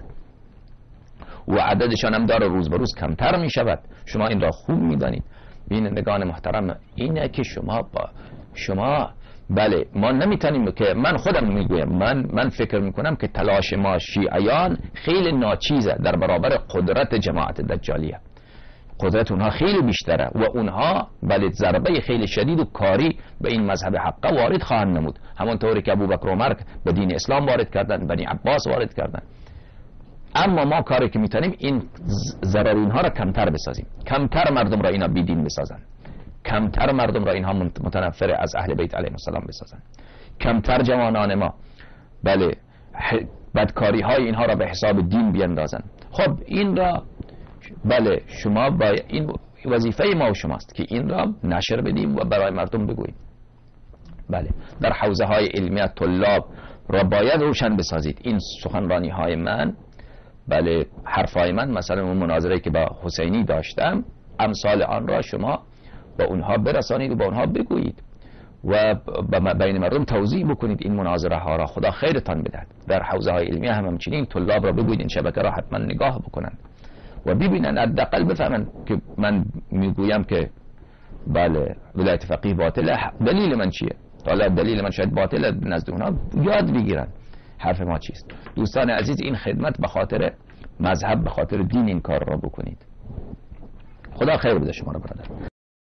و عددشان هم داره روز به روز کمتر می شود. شما این را خوب می دانید. بینندگان محترم، اینه که شما با شما بله ما نمیتونیم، که من خودم میگویم، من من فکر میکنم که تلاش ما شیعیان خیلی ناچیزه در برابر قدرت جماعت دجالیه. قدرت اونها خیلی بیشتره و اونها بله ضربه خیلی شدید و کاری به این مذهب حقه وارد خواهند نمود، همونطوری که ابوبکر و عمر به دین اسلام وارد کردن، بنی عباس وارد کردن. اما ما کاری که میتونیم این ضرر اینها را کمتر بسازیم، کمتر مردم را اینا بیدین بسازن، کمتر مردم را اینها متنفر از اهل بیت علیهم السلام بسازن، کمتر جوانان ما بله بدکاری های اینها را به حساب دین بیندازن. خب این را بله شما با این وظیفه ما و شماست که این را نشر بدیم و برای مردم بگوییم. بله در حوزه های علمیت طلاب را باید روشن بسازید. این سخنرانی های من، بله حرفای من، مثلا اون مناظره که با حسینی داشتم، امثال آن را شما با اونها برسانید و با اونها بگویید و بین مردم توضیح بکنید این مناظره ها را. خدا خیرتان بدهد. در حوزه های علمیه هم همچنین طلاب را بگویید این شبکه را حتما نگاه بکنند و ببینن، حداقل بفهمن که من میگویم که بله ولایت فقیه باطله. دلیل من چیه؟ حالا دلیل من شاید باطله نزد اونها، یاد بگیرن حرف ما چیست. دوستان عزیز، این خدمت به خاطر مذهب، به خاطر دین این کار را بکنید. خدا خیر بده شما را برادر.